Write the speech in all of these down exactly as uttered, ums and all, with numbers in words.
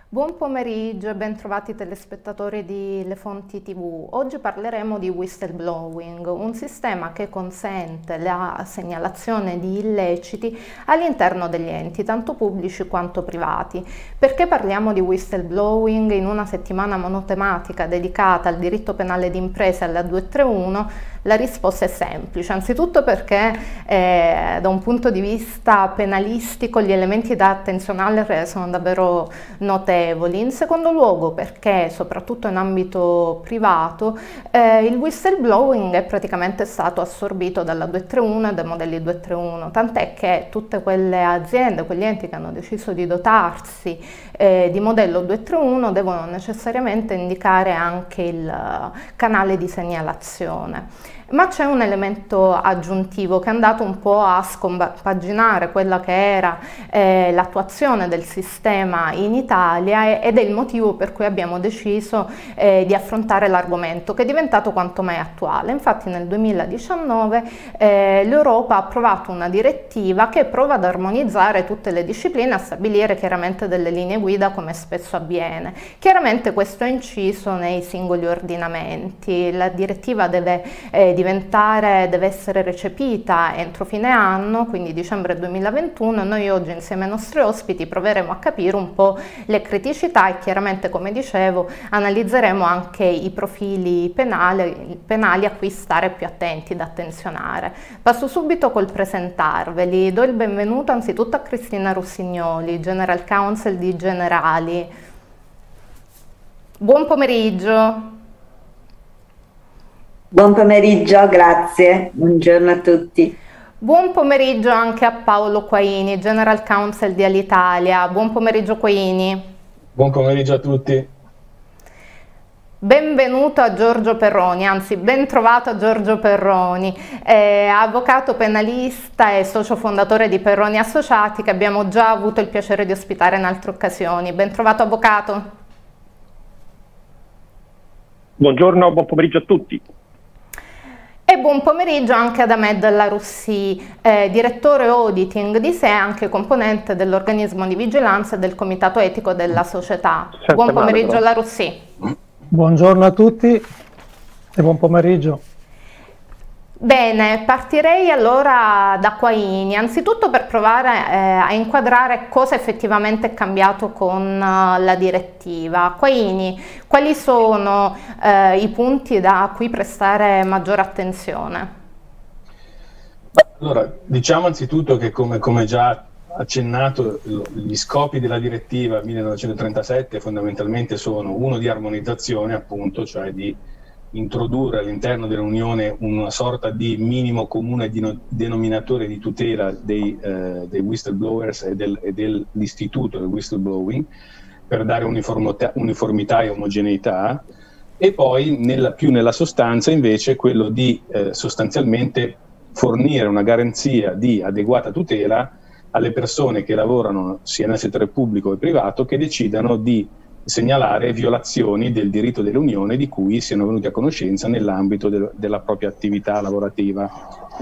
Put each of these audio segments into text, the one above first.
Buon pomeriggio e ben trovati telespettatori di Le Fonti tivù. Oggi parleremo di whistleblowing, un sistema che consente la segnalazione di illeciti all'interno degli enti, tanto pubblici quanto privati. Perché parliamo di whistleblowing in una settimana monotematica dedicata al diritto penale d'impresa e alla duecentotrentuno? La risposta è semplice, anzitutto perché eh, da un punto di vista penalistico gli elementi da attenzionare sono davvero notevoli. In secondo luogo perché soprattutto in ambito privato eh, il whistleblowing è praticamente stato assorbito dalla duecentotrentuno e dai modelli duecentotrentuno, tant'è che tutte quelle aziende, quegli enti che hanno deciso di dotarsi eh, di modello duecentotrentuno devono necessariamente indicare anche il canale di segnalazione. Ma c'è un elemento aggiuntivo che è andato un po' a scompaginare quella che era eh, l'attuazione del sistema in Italia ed è il motivo per cui abbiamo deciso eh, di affrontare l'argomento, che è diventato quanto mai attuale. Infatti nel duemiladiciannove eh, l'Europa ha approvato una direttiva che prova ad armonizzare tutte le discipline, a stabilire chiaramente delle linee guida, come spesso avviene. Chiaramente questo è inciso nei singoli ordinamenti. La direttiva deve eh, diventare, deve essere recepita entro fine anno, quindi dicembre duemilaventuno. Noi oggi insieme ai nostri ospiti proveremo a capire un po' le criticità e chiaramente, come dicevo, analizzeremo anche i profili penali, penali a cui stare più attenti, da attenzionare. Passo subito col presentarveli. Do il benvenuto anzitutto a Cristina Rossignoli, General Counsel di Generali. Buon pomeriggio. Buon pomeriggio, grazie, buongiorno a tutti. Buon pomeriggio anche a Paolo Quaini, General Counsel di Alitalia. Buon pomeriggio Quaini. Buon pomeriggio a tutti. Benvenuto a Giorgio Perroni, anzi ben trovato a Giorgio Perroni, eh, avvocato penalista e socio fondatore di Perroni Associati, che abbiamo già avuto il piacere di ospitare in altre occasioni. Ben trovato avvocato. Buongiorno, buon pomeriggio a tutti. E buon pomeriggio anche ad Ahmed Larussi, eh, direttore auditing di S E E, anche componente dell'organismo di vigilanza e del comitato etico della società. Sente buon pomeriggio male, Larussi. Buongiorno a tutti e buon pomeriggio. Bene, partirei allora da Quaini, anzitutto per provare eh, a inquadrare cosa effettivamente è cambiato con uh, la direttiva. Quaini, quali sono eh, i punti da cui prestare maggiore attenzione? Allora, diciamo anzitutto che come, come già accennato, gli scopi della direttiva millenovecentotrentasette fondamentalmente sono uno di armonizzazione, appunto, cioè di introdurre all'interno dell'Unione una sorta di minimo comune denominatore di tutela dei, eh, dei whistleblowers e, del, e dell'istituto del whistleblowing, per dare uniformità, uniformità e omogeneità, e poi nella, più nella sostanza invece quello di eh, sostanzialmente fornire una garanzia di adeguata tutela alle persone che lavorano sia nel settore pubblico che privato, che decidano di segnalare violazioni del diritto dell'Unione di cui siano venuti a conoscenza nell'ambito de della propria attività lavorativa.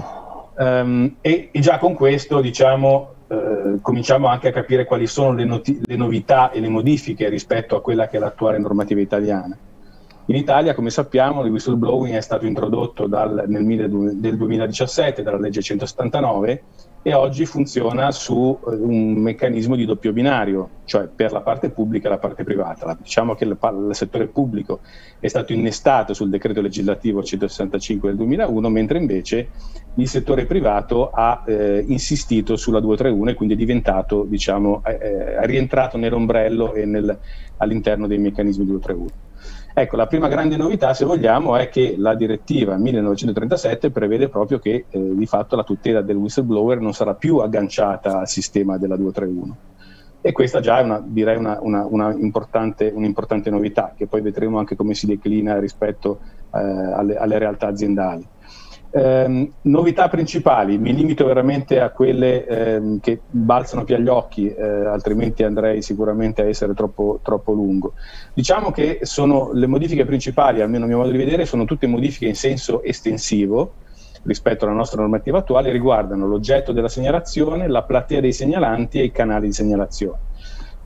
Um, e, e già con questo, diciamo, eh, cominciamo anche a capire quali sono le, le novità e le modifiche rispetto a quella che è l'attuale normativa italiana. In Italia, come sappiamo, il whistleblowing è stato introdotto dal, nel del duemiladiciassette dalla legge centosettantanove e oggi funziona su un meccanismo di doppio binario, cioè per la parte pubblica e la parte privata. Diciamo che il, il settore pubblico è stato innestato sul decreto legislativo centosessantacinque del duemilauno, mentre invece il settore privato ha eh, insistito sulla duecentotrentuno e quindi è diventato, diciamo, è, è rientrato nell'ombrello e nel, all'interno dei meccanismi duecentotrentuno. Ecco, la prima grande novità, se vogliamo, è che la direttiva millenovecentotrentasette prevede proprio che eh, di fatto la tutela del whistleblower non sarà più agganciata al sistema della duecentotrentuno. E questa già è una, direi una, una, una importante, un'importante novità, che poi vedremo anche come si declina rispetto eh, alle, alle realtà aziendali. Eh, novità principali, mi limito veramente a quelle eh, che balzano più agli occhi, eh, altrimenti andrei sicuramente a essere troppo, troppo lungo. Diciamo che sono le modifiche principali, almeno a mio modo di vedere, sono tutte modifiche in senso estensivo rispetto alla nostra normativa attuale, riguardano l'oggetto della segnalazione, la platea dei segnalanti e i canali di segnalazione.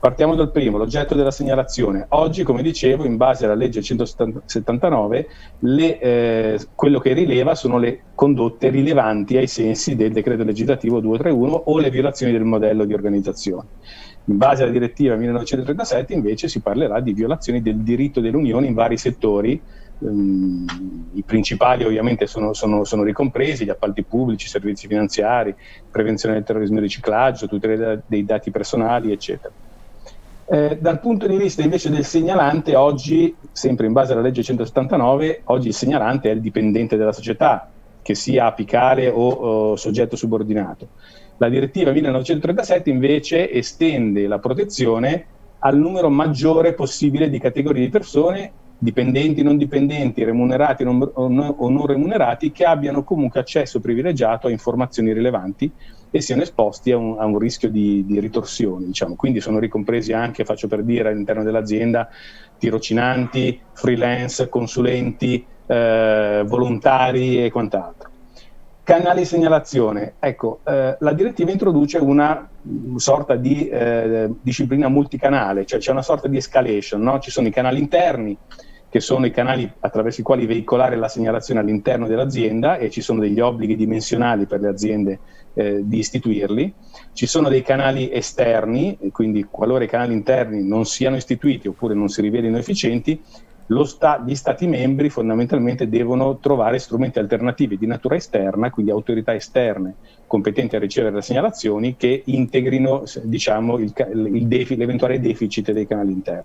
Partiamo dal primo, l'oggetto della segnalazione. Oggi, come dicevo, in base alla legge centosettantanove, le, eh, quello che rileva sono le condotte rilevanti ai sensi del decreto legislativo duecentotrentuno o le violazioni del modello di organizzazione. In base alla direttiva millenovecentotrentasette invece si parlerà di violazioni del diritto dell'Unione in vari settori. Um, I principali ovviamente sono, sono, sono ricompresi: gli appalti pubblici, servizi finanziari, prevenzione del terrorismo e riciclaggio, tutela dei dati personali, eccetera. Eh, dal punto di vista invece del segnalante, oggi, sempre in base alla legge centosettantanove, oggi il segnalante è il dipendente della società, che sia apicale o, o soggetto subordinato. La direttiva millenovecentotrentasette invece estende la protezione al numero maggiore possibile di categorie di persone, dipendenti, non dipendenti, remunerati non, o, non, o non remunerati, che abbiano comunque accesso privilegiato a informazioni rilevanti e siano esposti a un, a un rischio di, di ritorsione, diciamo. Quindi sono ricompresi anche, faccio per dire, all'interno dell'azienda, tirocinanti, freelance, consulenti, eh, volontari e quant'altro. Canali di segnalazione. Ecco, eh, la direttiva introduce una sorta di eh, disciplina multicanale, cioè c'è una sorta di escalation, no? Ci sono i canali interni, che sono i canali attraverso i quali veicolare la segnalazione all'interno dell'azienda, e ci sono degli obblighi dimensionali per le aziende eh, di istituirli. Ci sono dei canali esterni, e quindi qualora i canali interni non siano istituiti oppure non si rivelino efficienti, lo sta, gli Stati membri fondamentalmente devono trovare strumenti alternativi di natura esterna, quindi autorità esterne competenti a ricevere le segnalazioni, che integrino, diciamo, il, il defi, l'eventuale deficit dei canali interni.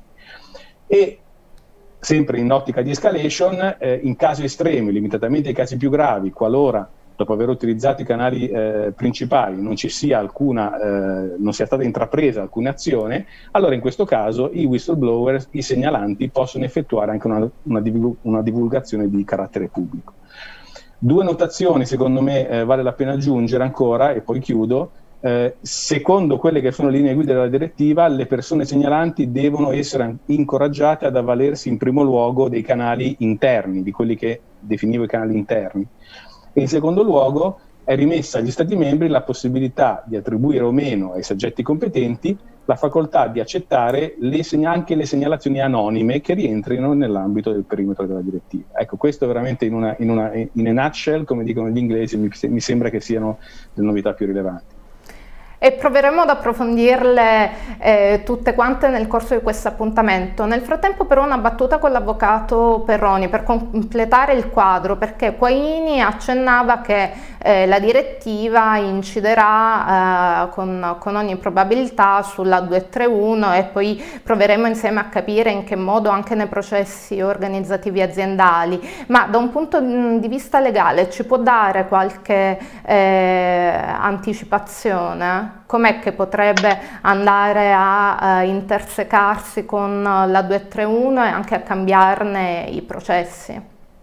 E sempre in ottica di escalation, eh, in casi estremi, limitatamente ai casi più gravi, qualora dopo aver utilizzato i canali eh, principali non ci sia alcuna, eh, non sia stata intrapresa alcuna azione, allora in questo caso i whistleblower, i segnalanti, possono effettuare anche una, una, divulg una divulgazione di carattere pubblico. Due notazioni secondo me eh, vale la pena aggiungere ancora, e poi chiudo. Eh, secondo quelle che sono le linee guida della direttiva, le persone segnalanti devono essere incoraggiate ad avvalersi in primo luogo dei canali interni, di quelli che definivo i canali interni. E in secondo luogo è rimessa agli Stati membri la possibilità di attribuire o meno ai soggetti competenti la facoltà di accettare le anche le segnalazioni anonime che rientrino nell'ambito del perimetro della direttiva. Ecco, questo veramente in una, in una in a nutshell, come dicono gli inglesi, mi, mi sembra che siano le novità più rilevanti. E proveremo ad approfondirle eh, tutte quante nel corso di questo appuntamento. Nel frattempo però una battuta con l'avvocato Perroni per completare il quadro, perché Quaini accennava che eh, la direttiva inciderà eh, con, con ogni probabilità sulla duecentotrentuno, e poi proveremo insieme a capire in che modo anche nei processi organizzativi aziendali. Ma da un punto di vista legale ci può dare qualche eh, anticipazione? Com'è che potrebbe andare a uh, intersecarsi con la duecentotrentuno e anche a cambiarne i processi?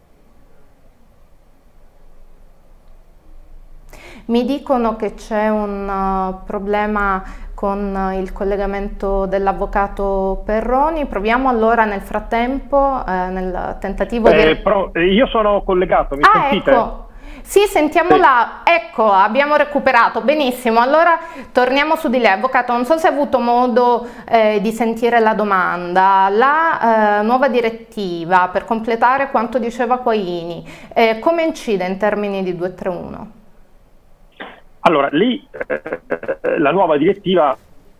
Mi dicono che c'è un uh, problema con uh, il collegamento dell'avvocato Perroni. Proviamo allora nel frattempo, uh, nel tentativo eh, di... Però, eh, io sono collegato, mi ah, sentite? Ecco. Sì, sentiamo sì. là, ecco, abbiamo recuperato, benissimo. Allora torniamo su di lei, avvocato. Non so se ha avuto modo eh, di sentire la domanda. La eh, nuova direttiva, per completare quanto diceva Quaini, eh, come incide in termini di duecentotrentuno? Allora, lì eh, la nuova direttiva...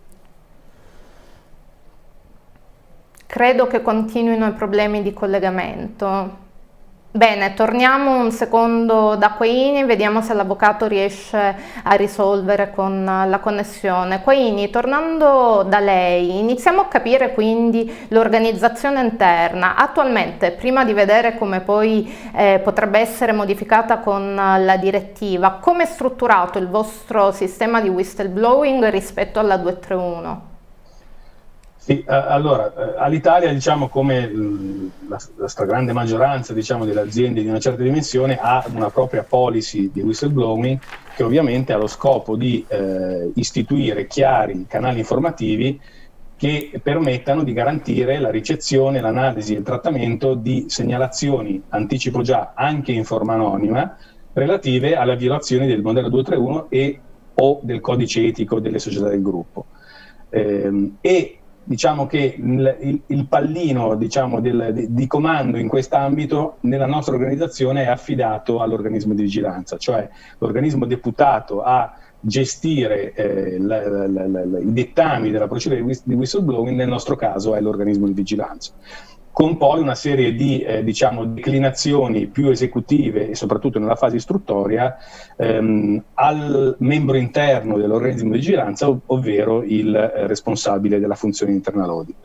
Credo che continuino i problemi di collegamento. Bene, torniamo un secondo da Quaini, vediamo se l'avvocato riesce a risolvere con la connessione. Quaini, tornando da lei, iniziamo a capire quindi l'organizzazione interna. Attualmente, prima di vedere come poi eh, potrebbe essere modificata con la direttiva, come è strutturato il vostro sistema di whistleblowing rispetto alla duecentotrentuno? Sì, eh, allora, eh, all'Italia, diciamo, come mh, la, la stragrande maggioranza, diciamo, delle aziende di una certa dimensione, ha una propria policy di whistleblowing che ovviamente ha lo scopo di eh, istituire chiari canali informativi che permettano di garantire la ricezione, l'analisi e il trattamento di segnalazioni, anticipo già, anche in forma anonima, relative alle violazioni del modello duecentotrentuno e o del codice etico delle società del gruppo. Eh, e diciamo che il, il, il pallino diciamo, del, di, di comando in quest'ambito nella nostra organizzazione è affidato all'organismo di vigilanza, cioè l'organismo deputato a gestire eh, la, la, la, la, i dettami della procedura di, di whistleblowing, nel nostro caso è l'organismo di vigilanza, con poi una serie di eh, diciamo, declinazioni più esecutive e soprattutto nella fase istruttoria ehm, al membro interno dell'organismo di vigilanza, ov ovvero il eh, responsabile della funzione internal audit.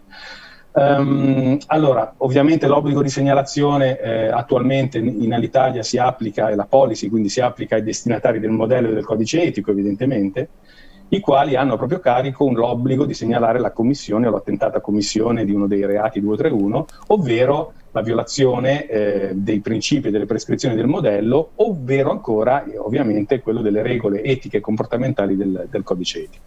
Um, allora, ovviamente l'obbligo di segnalazione eh, attualmente in, in Alitalia si applica, e la policy quindi si applica ai destinatari del modello e del codice etico, evidentemente, i quali hanno a proprio carico l'obbligo di segnalare la commissione o l'attentata commissione di uno dei reati duecentotrentuno, ovvero la violazione eh, dei principi e delle prescrizioni del modello, ovvero ancora eh, ovviamente quello delle regole etiche e comportamentali del, del codice etico.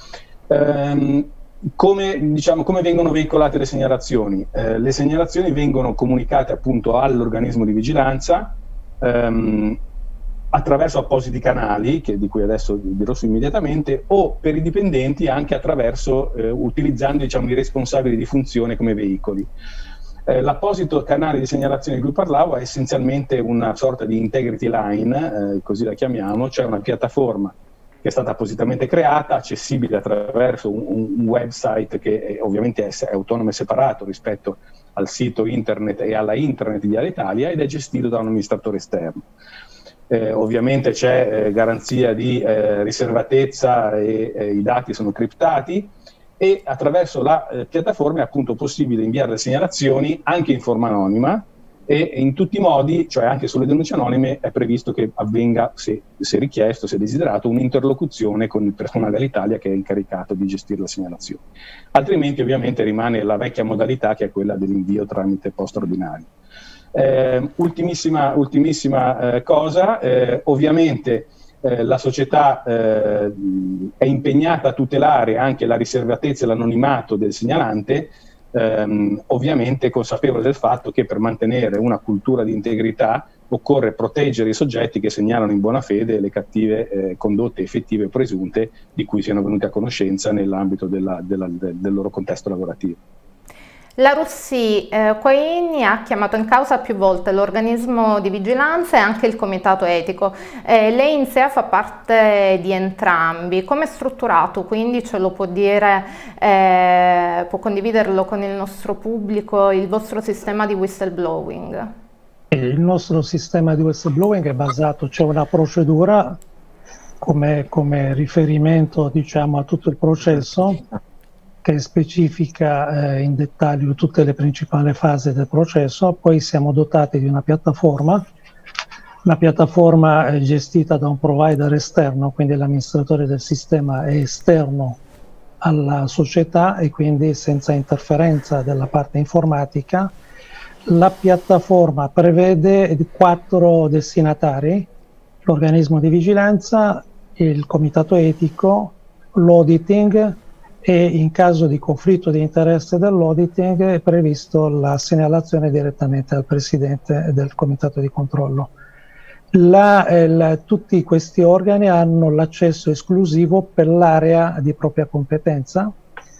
Ehm, come, diciamo, come vengono veicolate le segnalazioni? Eh, le segnalazioni vengono comunicate appunto all'organismo di vigilanza ehm, attraverso appositi canali, che, di cui adesso dirò su immediatamente, o per i dipendenti anche attraverso, eh, utilizzando diciamo, i responsabili di funzione come veicoli. Eh, L'apposito canale di segnalazione di cui parlavo è essenzialmente una sorta di integrity line, eh, così la chiamiamo, cioè una piattaforma che è stata appositamente creata, accessibile attraverso un, un website che è, ovviamente è, è autonomo e separato rispetto al sito internet e alla intranet di Alitalia, ed è gestito da un amministratore esterno. Eh, ovviamente c'è eh, garanzia di eh, riservatezza e eh, i dati sono criptati, e attraverso la eh, piattaforma è appunto possibile inviare le segnalazioni anche in forma anonima, e in tutti i modi, cioè anche sulle denunce anonime, è previsto che avvenga, se, se richiesto, se desiderato, un'interlocuzione con il personale dell'Italia che è incaricato di gestire le segnalazioni. Altrimenti ovviamente rimane la vecchia modalità, che è quella dell'invio tramite posta ordinario. Eh, ultimissima ultimissima eh, cosa, eh, ovviamente eh, la società eh, è impegnata a tutelare anche la riservatezza e l'anonimato del segnalante, ehm, ovviamente consapevole del fatto che per mantenere una cultura di integrità occorre proteggere i soggetti che segnalano in buona fede le cattive eh, condotte effettive o presunte di cui siano venuti a conoscenza nell'ambito della, della, del, del loro contesto lavorativo. La Russi eh, Quaini ha chiamato in causa più volte l'organismo di vigilanza e anche il comitato etico. Eh, lei in sé fa parte di entrambi. Come è strutturato? Quindi ce lo può dire, eh, può condividerlo con il nostro pubblico, il vostro sistema di whistleblowing? Il nostro sistema di whistleblowing è basato, c'è una procedura come, come riferimento diciamo, a tutto il processo, che specifica eh, in dettaglio tutte le principali fasi del processo. Poi siamo dotati di una piattaforma, la piattaforma è gestita da un provider esterno, quindi l'amministratore del sistema è esterno alla società e quindi senza interferenza della parte informatica. La piattaforma prevede quattro destinatari: l'organismo di vigilanza, il comitato etico, l'auditing, e in caso di conflitto di interesse dell'auditing è previsto la segnalazione direttamente al presidente del comitato di controllo. La, eh, la, tutti questi organi hanno l'accesso esclusivo per l'area di propria competenza,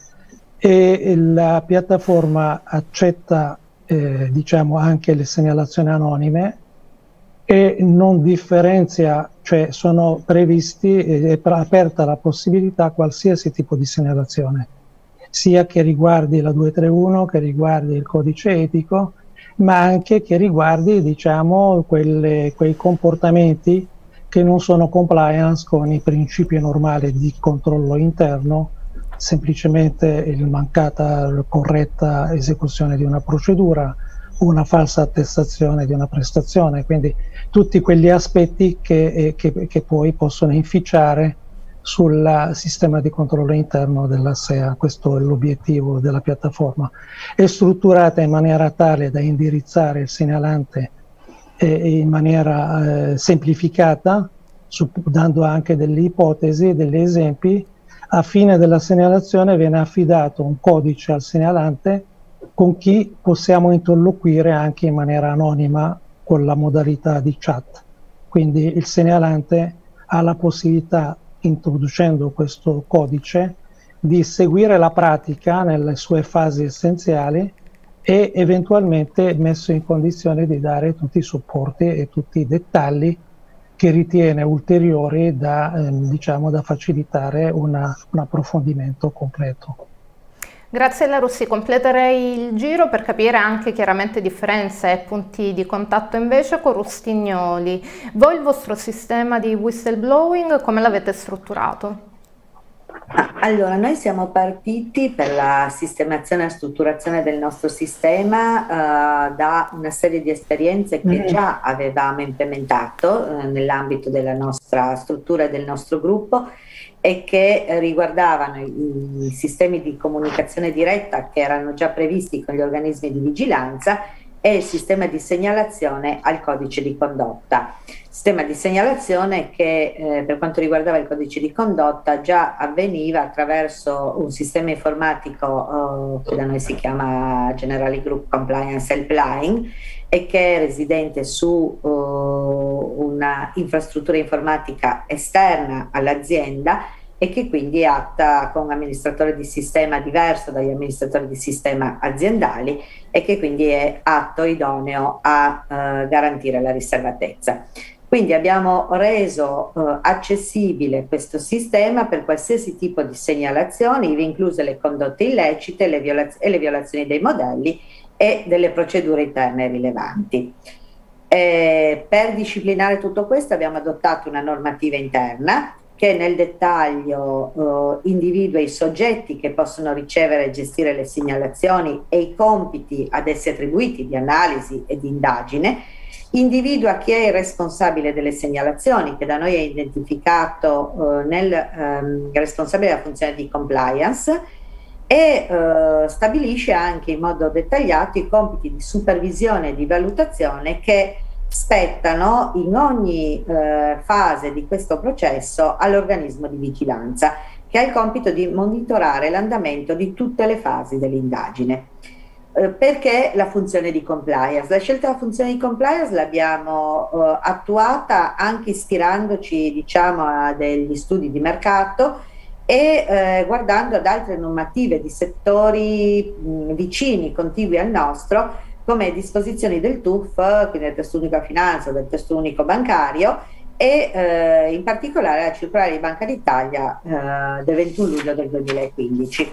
e la piattaforma accetta eh, diciamo anche le segnalazioni anonime e non differenzia, cioè sono previsti, è aperta la possibilità a qualsiasi tipo di segnalazione, sia che riguardi la duecentotrentuno, che riguardi il codice etico, ma anche che riguardi diciamo quelle, quei comportamenti che non sono compliance con i principi normali di controllo interno, semplicemente il mancata corretta esecuzione di una procedura, una falsa attestazione di una prestazione, quindi tutti quegli aspetti che, eh, che, che poi possono inficiare sul sistema di controllo interno della S E A. Questo è l'obiettivo della piattaforma. È strutturata in maniera tale da indirizzare il segnalante eh, in maniera eh, semplificata, su, dando anche delle ipotesi, degli esempi. A fine della segnalazione viene affidato un codice al segnalante con chi possiamo interloquire anche in maniera anonima con la modalità di chat. Quindi il segnalante ha la possibilità, introducendo questo codice, di seguire la pratica nelle sue fasi essenziali e eventualmente messo in condizione di dare tutti i supporti e tutti i dettagli che ritiene ulteriori da, ehm, diciamo, da facilitare una, un approfondimento completo. Grazie Larussi, completerei il giro per capire anche chiaramente differenze e punti di contatto invece con Rustignoli. Voi il vostro sistema di whistleblowing come l'avete strutturato? Allora, noi siamo partiti per la sistemazione e strutturazione del nostro sistema eh, da una serie di esperienze che già avevamo implementato eh, nell'ambito della nostra struttura e del nostro gruppo e che eh, riguardavano i, i sistemi di comunicazione diretta che erano già previsti con gli organismi di vigilanza e il sistema di segnalazione al codice di condotta. Sistema di segnalazione che eh, per quanto riguardava il codice di condotta già avveniva attraverso un sistema informatico eh, che da noi si chiama Generali Group Compliance Helpline e che è residente su uh, una infrastruttura informatica esterna all'azienda e che quindi è atta con un amministratore di sistema diverso dagli amministratori di sistema aziendali e che quindi è atto idoneo a uh, garantire la riservatezza. Quindi abbiamo reso uh, accessibile questo sistema per qualsiasi tipo di segnalazioni, ivi incluse le condotte illecite le violaz- e le violazioni dei modelli e delle procedure interne rilevanti. Eh, per disciplinare tutto questo abbiamo adottato una normativa interna che nel dettaglio eh, individua i soggetti che possono ricevere e gestire le segnalazioni e i compiti ad essi attribuiti di analisi e di indagine, individua chi è il responsabile delle segnalazioni, che da noi è identificato eh, nel ehm, responsabile della funzione di compliance, e eh, stabilisce anche in modo dettagliato i compiti di supervisione e di valutazione che spettano in ogni eh, fase di questo processo all'organismo di vigilanza, che ha il compito di monitorare l'andamento di tutte le fasi dell'indagine. Eh, perché la funzione di compliance? La scelta della funzione di compliance l'abbiamo eh, attuata anche ispirandoci, diciamo, a degli studi di mercato e eh, guardando ad altre normative di settori mh, vicini, contigui al nostro, come disposizioni del T U F, quindi del testo unico a finanza, del testo unico bancario e eh, in particolare la circolare di Banca d'Italia eh, del ventuno luglio del duemilaquindici.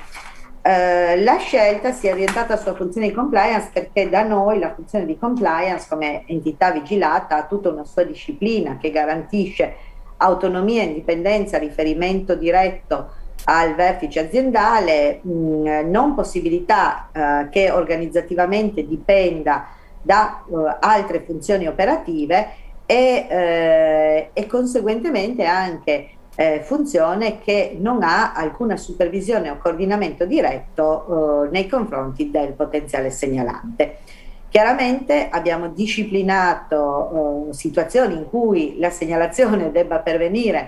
Eh, la scelta si è orientata sulla funzione di compliance perché da noi la funzione di compliance come entità vigilata ha tutta una sua disciplina che garantisce autonomia, indipendenza, riferimento diretto al vertice aziendale, mh, non possibilità eh, che organizzativamente dipenda da uh, altre funzioni operative e, eh, e conseguentemente anche eh, funzione che non ha alcuna supervisione o coordinamento diretto eh, nei confronti del potenziale segnalante. Chiaramente abbiamo disciplinato eh, situazioni in cui la segnalazione debba pervenire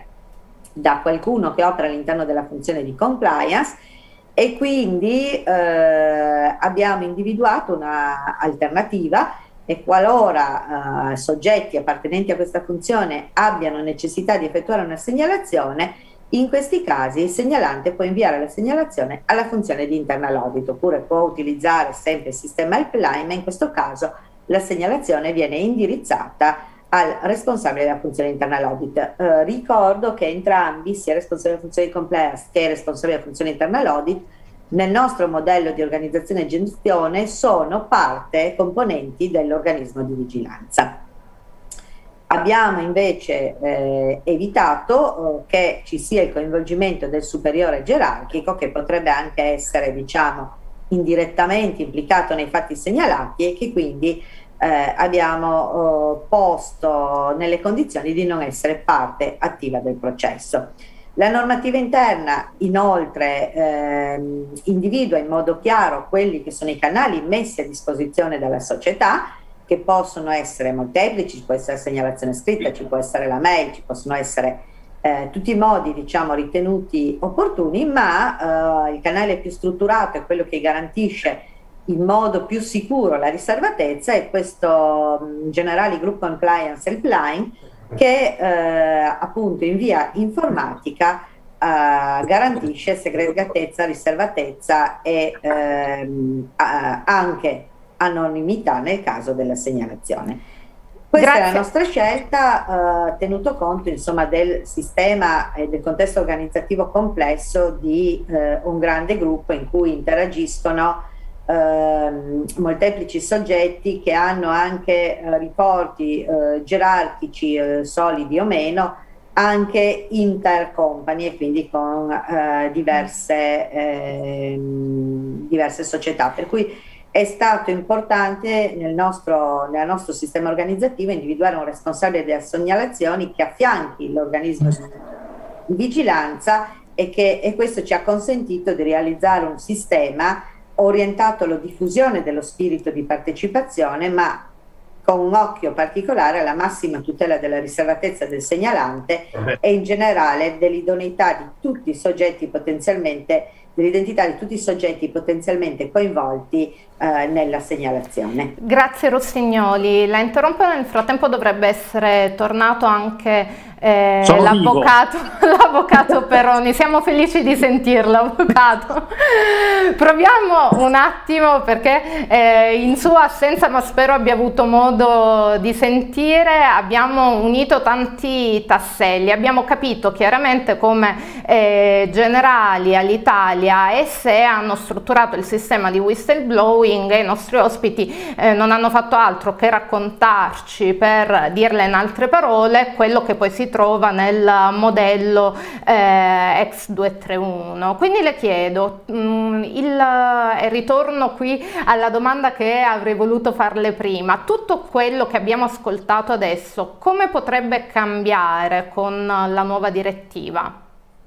da qualcuno che opera all'interno della funzione di compliance e quindi eh, abbiamo individuato una alternativa e qualora eh, soggetti appartenenti a questa funzione abbiano necessità di effettuare una segnalazione, in questi casi il segnalante può inviare la segnalazione alla funzione di internal audit oppure può utilizzare sempre il sistema Helpline, ma in questo caso la segnalazione viene indirizzata al responsabile della funzione internal audit. Eh, ricordo che entrambi, sia il responsabile della funzione di compliance che il responsabile della funzione internal audit, nel nostro modello di organizzazione e gestione sono parte, componenti dell'organismo di vigilanza. Abbiamo invece eh, evitato eh, che ci sia il coinvolgimento del superiore gerarchico che potrebbe anche essere, diciamo, indirettamente implicato nei fatti segnalati e che quindi eh, abbiamo eh, posto nelle condizioni di non essere parte attiva del processo. La normativa interna inoltre eh, individua in modo chiaro quelli che sono i canali messi a disposizione dalla società, che possono essere molteplici, ci può essere segnalazione scritta, ci può essere la mail, ci possono essere eh, tutti i modi, diciamo, ritenuti opportuni, ma eh, il canale più strutturato è quello che garantisce in modo più sicuro la riservatezza è questo um, Generali Group Compliance Helpline che eh, appunto in via informatica garantisce segretezza, riservatezza e ehm, anche anonimità nel caso della segnalazione. Questa Grazie. È la nostra scelta, eh, tenuto conto insomma del sistema e del contesto organizzativo complesso di eh, un grande gruppo in cui interagiscono eh, molteplici soggetti che hanno anche eh, riporti eh, gerarchici eh, solidi o meno, anche intercompany e quindi con eh, diverse, eh, diverse società, per cui è stato importante nel nostro, nel nostro sistema organizzativo individuare un responsabile delle segnalazioni che affianchi l'organismo di vigilanza e, che, e questo ci ha consentito di realizzare un sistema orientato alla diffusione dello spirito di partecipazione, ma con un occhio particolare alla massima tutela della riservatezza del segnalante e in generale dell'idoneità di tutti i soggetti potenzialmente, dell'identità di tutti i soggetti potenzialmente coinvolti eh, nella segnalazione. Grazie Rossignoli, la interrompo, nel frattempo dovrebbe essere tornato anche eh, l'avvocato l'avvocato Peroni, siamo felici di sentirlo avvocato. Proviamo un attimo perché eh, in sua assenza, ma spero abbia avuto modo di sentire, abbiamo unito tanti tasselli, abbiamo capito chiaramente come eh, Generali, Alitalia e S E hanno strutturato il sistema di whistleblowing e i nostri ospiti eh, non hanno fatto altro che raccontarci, per dirle in altre parole, quello che poi si trova nel modello eh, X duecentotrentuno. Quindi le chiedo, mh, il eh, ritorno qui alla domanda che avrei voluto farle prima, tutto quello che abbiamo ascoltato adesso come potrebbe cambiare con la nuova direttiva?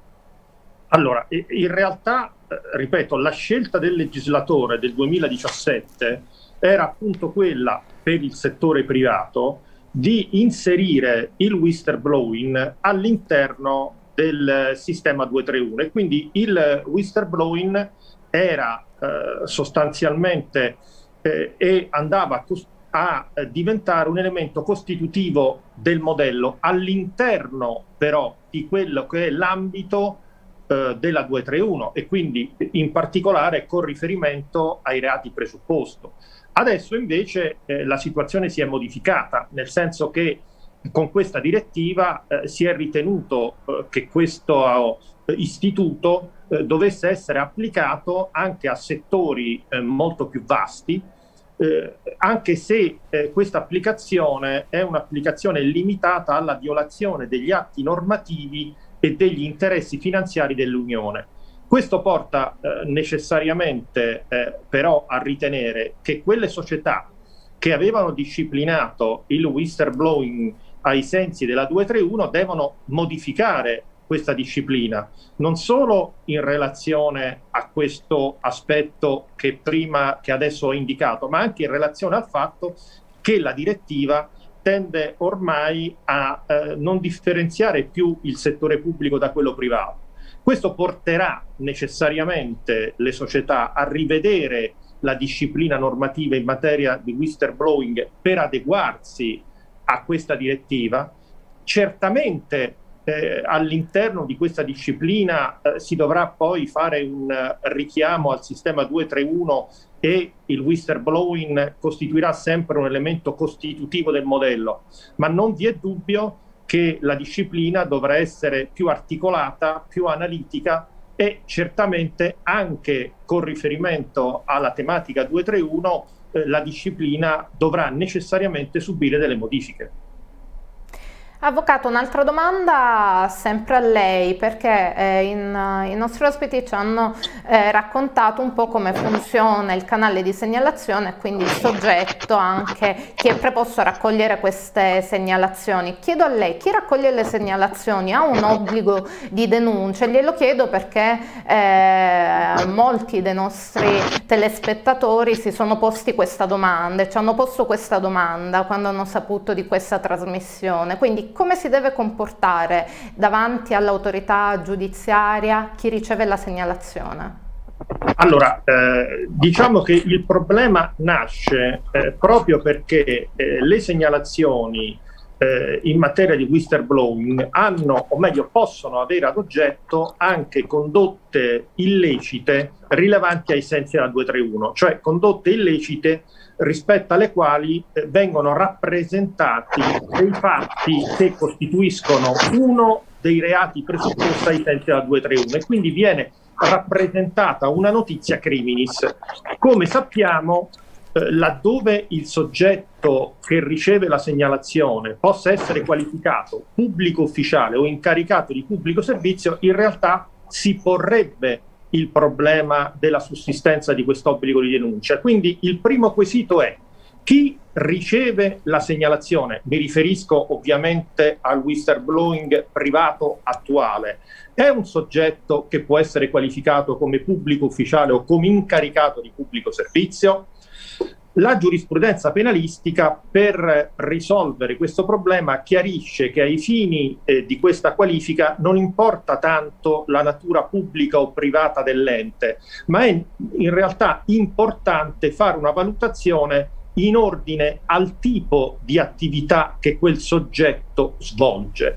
Allora, in realtà, ripeto, la scelta del legislatore del duemiladiciassette era appunto quella per il settore privato di inserire il whistleblowing all'interno del sistema duecentotrentuno e quindi il whistleblowing era eh, sostanzialmente eh, e andava a, a diventare un elemento costitutivo del modello all'interno però di quello che è l'ambito eh, della duecentotrentuno e quindi in particolare con riferimento ai reati presupposto. Adesso invece eh, la situazione si è modificata, nel senso che con questa direttiva eh, si è ritenuto eh, che questo eh, istituto eh, dovesse essere applicato anche a settori eh, molto più vasti, eh, anche se eh, questa applicazione è un'applicazione limitata alla violazione degli atti normativi e degli interessi finanziari dell'Unione. Questo porta eh, necessariamente eh, però a ritenere che quelle società che avevano disciplinato il whistleblowing ai sensi della duecentotrentuno devono modificare questa disciplina, non solo in relazione a questo aspetto che prima, che adesso ho indicato, ma anche in relazione al fatto che la direttiva tende ormai a eh, non differenziare più il settore pubblico da quello privato. Questo porterà necessariamente le società a rivedere la disciplina normativa in materia di whistleblowing per adeguarsi a questa direttiva. Certamente eh, all'interno di questa disciplina eh, si dovrà poi fare un uh, richiamo al sistema duecentotrentuno e il whistleblowing costituirà sempre un elemento costitutivo del modello, ma non vi è dubbio che la disciplina dovrà essere più articolata, più analitica e certamente anche con riferimento alla tematica duecentotrentuno eh, la disciplina dovrà necessariamente subire delle modifiche. Avvocato, un'altra domanda sempre a lei, perché eh, in, i nostri ospiti ci hanno eh, raccontato un po' come funziona il canale di segnalazione e quindi il soggetto anche chi è preposto a raccogliere queste segnalazioni. Chiedo a lei, chi raccoglie le segnalazioni ha un obbligo di denuncia? Glielo chiedo perché eh, molti dei nostri telespettatori si sono posti questa domanda e ci hanno posto questa domanda quando hanno saputo di questa trasmissione. Quindi come si deve comportare davanti all'autorità giudiziaria chi riceve la segnalazione? Allora, eh, diciamo che il problema nasce eh, proprio perché eh, le segnalazioni eh, in materia di whistleblowing hanno, o meglio possono avere ad oggetto anche condotte illecite rilevanti ai sensi della duecentotrentuno, cioè condotte illecite rispetto alle quali eh, vengono rappresentati dei fatti che costituiscono uno dei reati presupposti ai sensi della duecentotrentuno, e quindi viene rappresentata una notizia criminis. Come sappiamo, eh, laddove il soggetto che riceve la segnalazione possa essere qualificato pubblico ufficiale o incaricato di pubblico servizio, in realtà si porrebbe il problema della sussistenza di quest'obbligo di denuncia. Quindi il primo quesito è: chi riceve la segnalazione, mi riferisco ovviamente al whistleblowing privato attuale, è un soggetto che può essere qualificato come pubblico ufficiale o come incaricato di pubblico servizio? La giurisprudenza penalistica, per risolvere questo problema, chiarisce che ai fini eh, di questa qualifica non importa tanto la natura pubblica o privata dell'ente, ma è in realtà importante fare una valutazione in ordine al tipo di attività che quel soggetto svolge.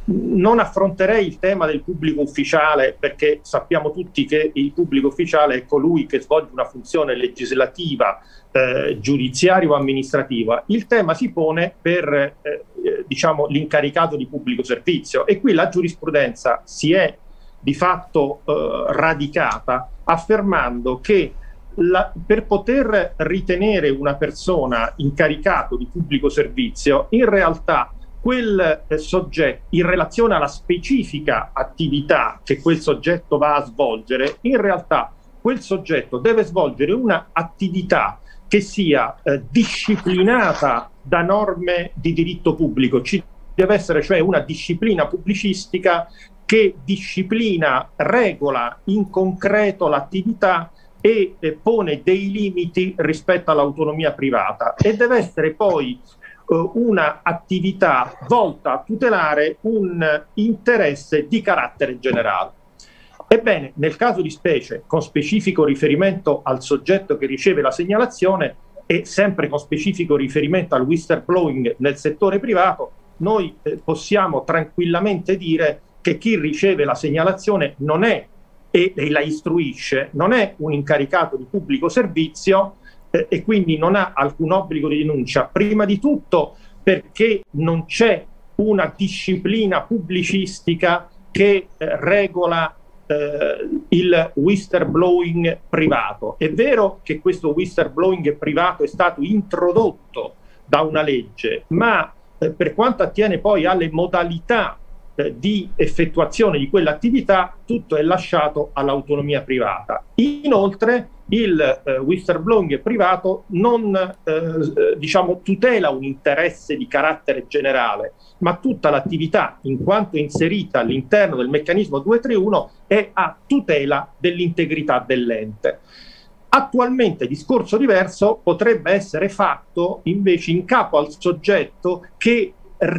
Non affronterei il tema del pubblico ufficiale, perché sappiamo tutti che il pubblico ufficiale è colui che svolge una funzione legislativa, eh, giudiziaria o amministrativa. Il tema si pone per eh, diciamo, l'incaricato di pubblico servizio, e qui la giurisprudenza si è di fatto eh, radicata affermando che La, per poter ritenere una persona incaricato di pubblico servizio, in realtà quel eh, soggetto, in relazione alla specifica attività che quel soggetto va a svolgere, in realtà quel soggetto deve svolgere una attività che sia eh, disciplinata da norme di diritto pubblico. Ci deve essere cioè una disciplina pubblicistica che disciplina, regola in concreto l'attività e eh, pone dei limiti rispetto all'autonomia privata, e deve essere poi eh, una attività volta a tutelare un interesse di carattere generale. Ebbene, nel caso di specie, con specifico riferimento al soggetto che riceve la segnalazione e sempre con specifico riferimento al whistleblowing nel settore privato, noi eh, possiamo tranquillamente dire che chi riceve la segnalazione non è e la istruisce, non è un incaricato di pubblico servizio eh, e quindi non ha alcun obbligo di denuncia, prima di tutto perché non c'è una disciplina pubblicistica che eh, regola eh, il whistleblowing privato. È vero che questo whistleblowing privato è stato introdotto da una legge, ma eh, per quanto attiene poi alle modalità di effettuazione di quell'attività, tutto è lasciato all'autonomia privata. Inoltre il eh, whistleblowing privato non eh, diciamo, tutela un interesse di carattere generale, ma tutta l'attività, in quanto inserita all'interno del meccanismo duecentotrentuno, è a tutela dell'integrità dell'ente. Attualmente discorso diverso potrebbe essere fatto invece in capo al soggetto che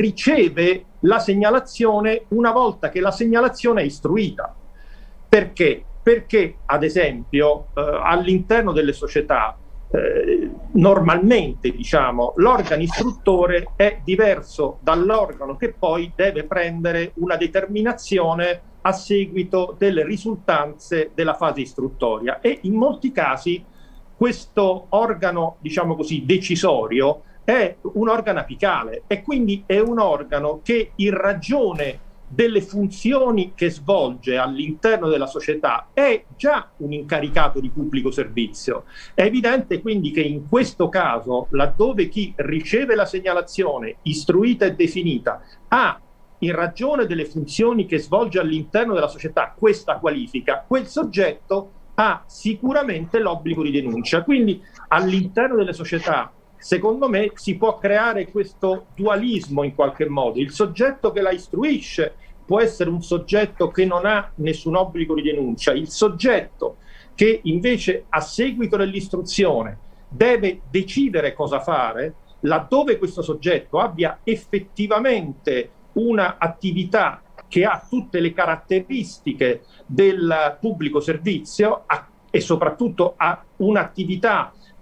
riceve la segnalazione una volta che la segnalazione è istruita. Perché? Perché, ad esempio, eh, all'interno delle società eh, normalmente, diciamo, l'organo istruttore è diverso dall'organo che poi deve prendere una determinazione a seguito delle risultanze della fase istruttoria, e in molti casi questo organo, diciamo così, decisorio è un organo apicale, e quindi è un organo che, in ragione delle funzioni che svolge all'interno della società, è già un incaricato di pubblico servizio. È evidente quindi che in questo caso, laddove chi riceve la segnalazione istruita e definita ha, in ragione delle funzioni che svolge all'interno della società, questa qualifica, quel soggetto ha sicuramente l'obbligo di denuncia. Quindi all'interno delle società, secondo me, si può creare questo dualismo in qualche modo. Il soggetto che la istruisce può essere un soggetto che non ha nessun obbligo di denuncia. Il soggetto che invece, a seguito dell'istruzione, deve decidere cosa fare, laddove questo soggetto abbia effettivamente un'attività che ha tutte le caratteristiche del pubblico servizio ha, e soprattutto ha un'attività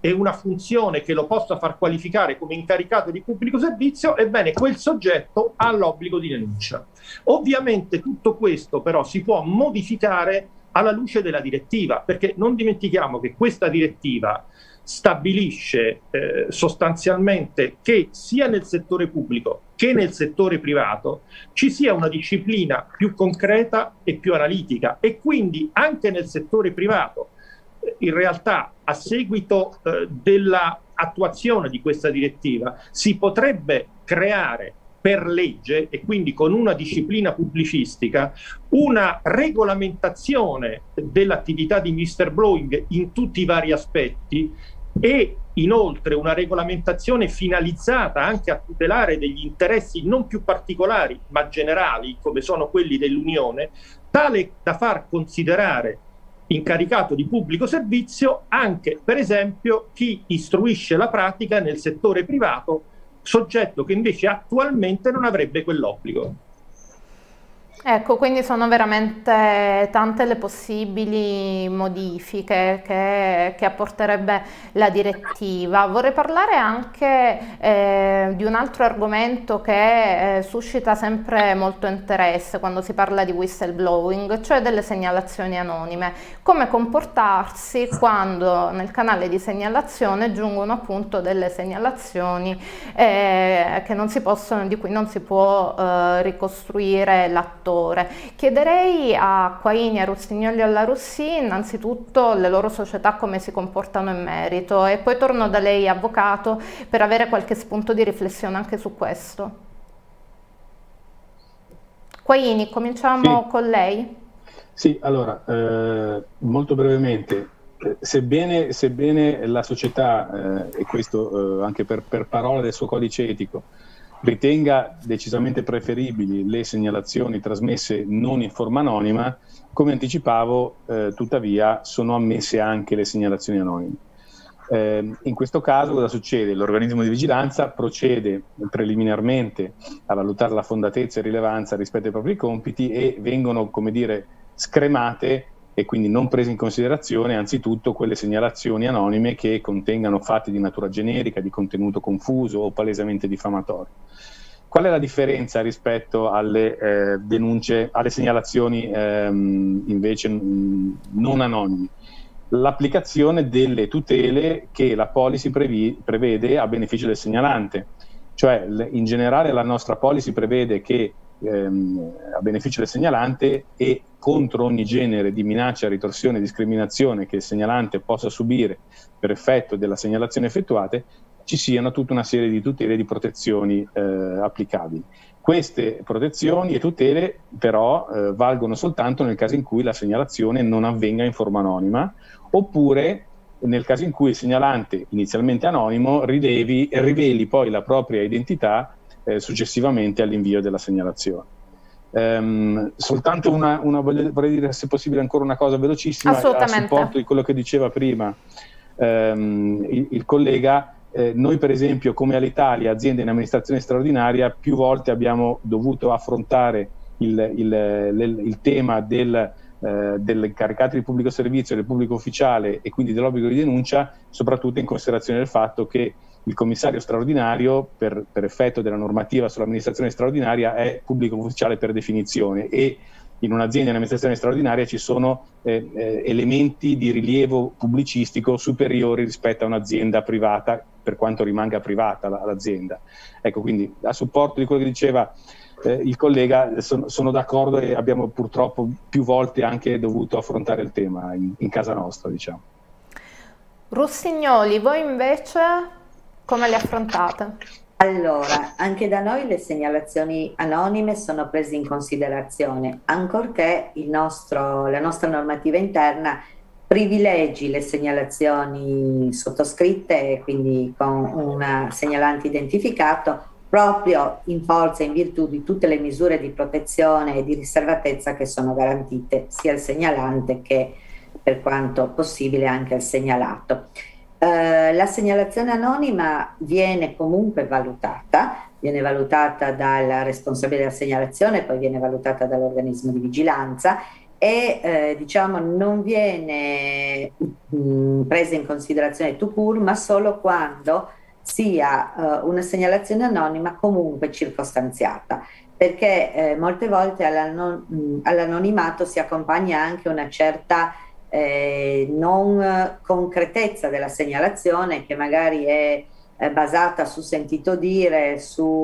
e una funzione che lo possa far qualificare come incaricato di pubblico servizio, ebbene quel soggetto ha l'obbligo di denuncia. Ovviamente tutto questo però si può modificare alla luce della direttiva, perché non dimentichiamo che questa direttiva stabilisce eh, sostanzialmente che sia nel settore pubblico che nel settore privato ci sia una disciplina più concreta e più analitica, e quindi anche nel settore privato in realtà a seguito eh, dell'attuazione di questa direttiva si potrebbe creare per legge, e quindi con una disciplina pubblicistica, una regolamentazione dell'attività di whistleblowing in tutti i vari aspetti, e inoltre una regolamentazione finalizzata anche a tutelare degli interessi non più particolari ma generali, come sono quelli dell'Unione, tale da far considerare incaricato di pubblico servizio anche, per esempio, chi istruisce la pratica nel settore privato, soggetto che invece attualmente non avrebbe quell'obbligo. Ecco, quindi sono veramente tante le possibili modifiche che, che apporterebbe la direttiva. Vorrei parlare anche eh, di un altro argomento che eh, suscita sempre molto interesse quando si parla di whistleblowing, cioè delle segnalazioni anonime. Come comportarsi quando nel canale di segnalazione giungono appunto delle segnalazioni eh, che non si possono, di cui non si può eh, ricostruire l'attore. Chiederei a Acquaini, a Rossignoli e alla Russi innanzitutto le loro società come si comportano in merito, e poi torno da lei, avvocato, per avere qualche spunto di riflessione anche su questo. Acquaini, cominciamo sì. con lei. Sì, allora, eh, molto brevemente, eh, sebbene, sebbene la società, eh, e questo eh, anche per, per parola del suo codice etico, ritenga decisamente preferibili le segnalazioni trasmesse non in forma anonima, come anticipavo, eh, tuttavia sono ammesse anche le segnalazioni anonime. Eh, in questo caso cosa succede? L'organismo di vigilanza procede preliminarmente a valutare la fondatezza e rilevanza rispetto ai propri compiti, e vengono, come dire, scremate e quindi non prese in considerazione anzitutto quelle segnalazioni anonime che contengano fatti di natura generica, di contenuto confuso o palesemente diffamatorio. Qual è la differenza rispetto alle eh, denunce, alle segnalazioni ehm, invece mh, non anonime? L'applicazione delle tutele che la policy previ, prevede a beneficio del segnalante. Cioè, in generale la nostra policy prevede che ehm, a beneficio del segnalante e contro ogni genere di minaccia, ritorsione e discriminazione che il segnalante possa subire per effetto della segnalazione effettuate, ci siano tutta una serie di tutele e di protezioni eh, applicabili. Queste protezioni e tutele però eh, valgono soltanto nel caso in cui la segnalazione non avvenga in forma anonima, oppure nel caso in cui il segnalante, inizialmente anonimo, rilevi, riveli poi la propria identità eh, successivamente all'invio della segnalazione. Um, soltanto una, una vorrei dire, se possibile, ancora una cosa velocissima a supporto di quello che diceva prima um, il, il collega. Eh, noi per esempio, come Alitalia, azienda in amministrazione straordinaria, più volte abbiamo dovuto affrontare il, il, il, il tema del, eh, dell'incaricato di pubblico servizio, del pubblico ufficiale, e quindi dell'obbligo di denuncia, soprattutto in considerazione del fatto che il commissario straordinario, per, per effetto della normativa sull'amministrazione straordinaria, è pubblico ufficiale per definizione, e in un'azienda in amministrazione straordinaria ci sono eh, eh, elementi di rilievo pubblicistico superiori rispetto a un'azienda privata, per quanto rimanga privata l'azienda. Ecco, quindi a supporto di quello che diceva eh, il collega, sono, sono d'accordo, e abbiamo purtroppo più volte anche dovuto affrontare il tema in, in casa nostra, diciamo. Rossignoli, voi invece come le affrontate? Allora, anche da noi le segnalazioni anonime sono prese in considerazione, ancorché il nostro, la nostra normativa interna privilegi le segnalazioni sottoscritte, quindi con un segnalante identificato, proprio in forza e in virtù di tutte le misure di protezione e di riservatezza che sono garantite sia al segnalante che, per quanto possibile, anche al segnalato. Uh, la segnalazione anonima viene comunque valutata, viene valutata dal responsabile della segnalazione, poi viene valutata dall'organismo di vigilanza, e eh, diciamo non viene mh, presa in considerazione tout court, ma solo quando sia eh, una segnalazione anonima comunque circostanziata, perché eh, molte volte all'anon- all'anonimato si accompagna anche una certa eh, non concretezza della segnalazione, che magari è eh, basata su sentito dire,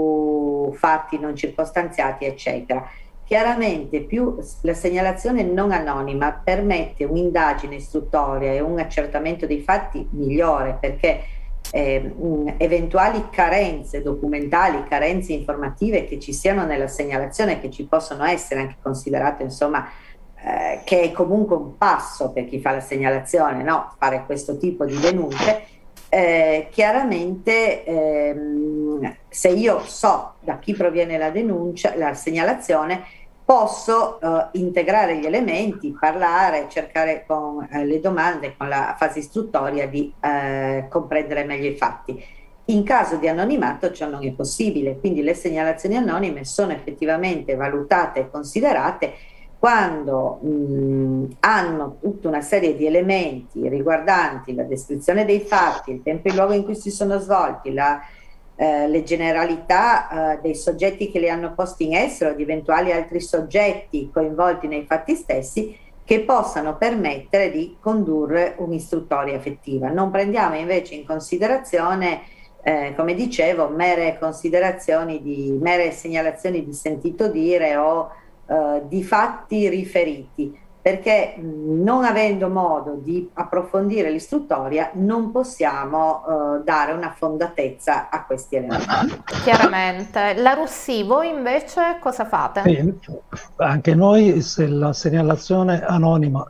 su fatti non circostanziati, eccetera. Chiaramente più la segnalazione non anonima permette un'indagine istruttoria e un accertamento dei fatti migliore, perché eh, eventuali carenze documentali, carenze informative che ci siano nella segnalazione, che ci possono essere, anche considerato insomma eh, che è comunque un passo per chi fa la segnalazione, no? Fare questo tipo di denunce. Eh, chiaramente ehm, se io so da chi proviene la denuncia, la segnalazione, posso eh, integrare gli elementi, parlare, cercare con eh, le domande, con la fase istruttoria di eh, comprendere meglio i fatti. In caso di anonimato ciò non è possibile, quindi le segnalazioni anonime sono effettivamente valutate e considerate quando mh, hanno tutta una serie di elementi riguardanti la descrizione dei fatti, il tempo e il luogo in cui si sono svolti, la, eh, le generalità eh, dei soggetti che li hanno posti in essere o di eventuali altri soggetti coinvolti nei fatti stessi, che possano permettere di condurre un'istruttoria effettiva. Non prendiamo invece in considerazione, eh, come dicevo, mere considerazioni di mere segnalazioni di sentito dire o Uh, di fatti riferiti, perché mh, non avendo modo di approfondire l'istruttoria non possiamo uh, dare una fondatezza a questi elementi. Chiaramente. La Russi, voi invece cosa fate? Sì, anche noi, se la segnalazione anonima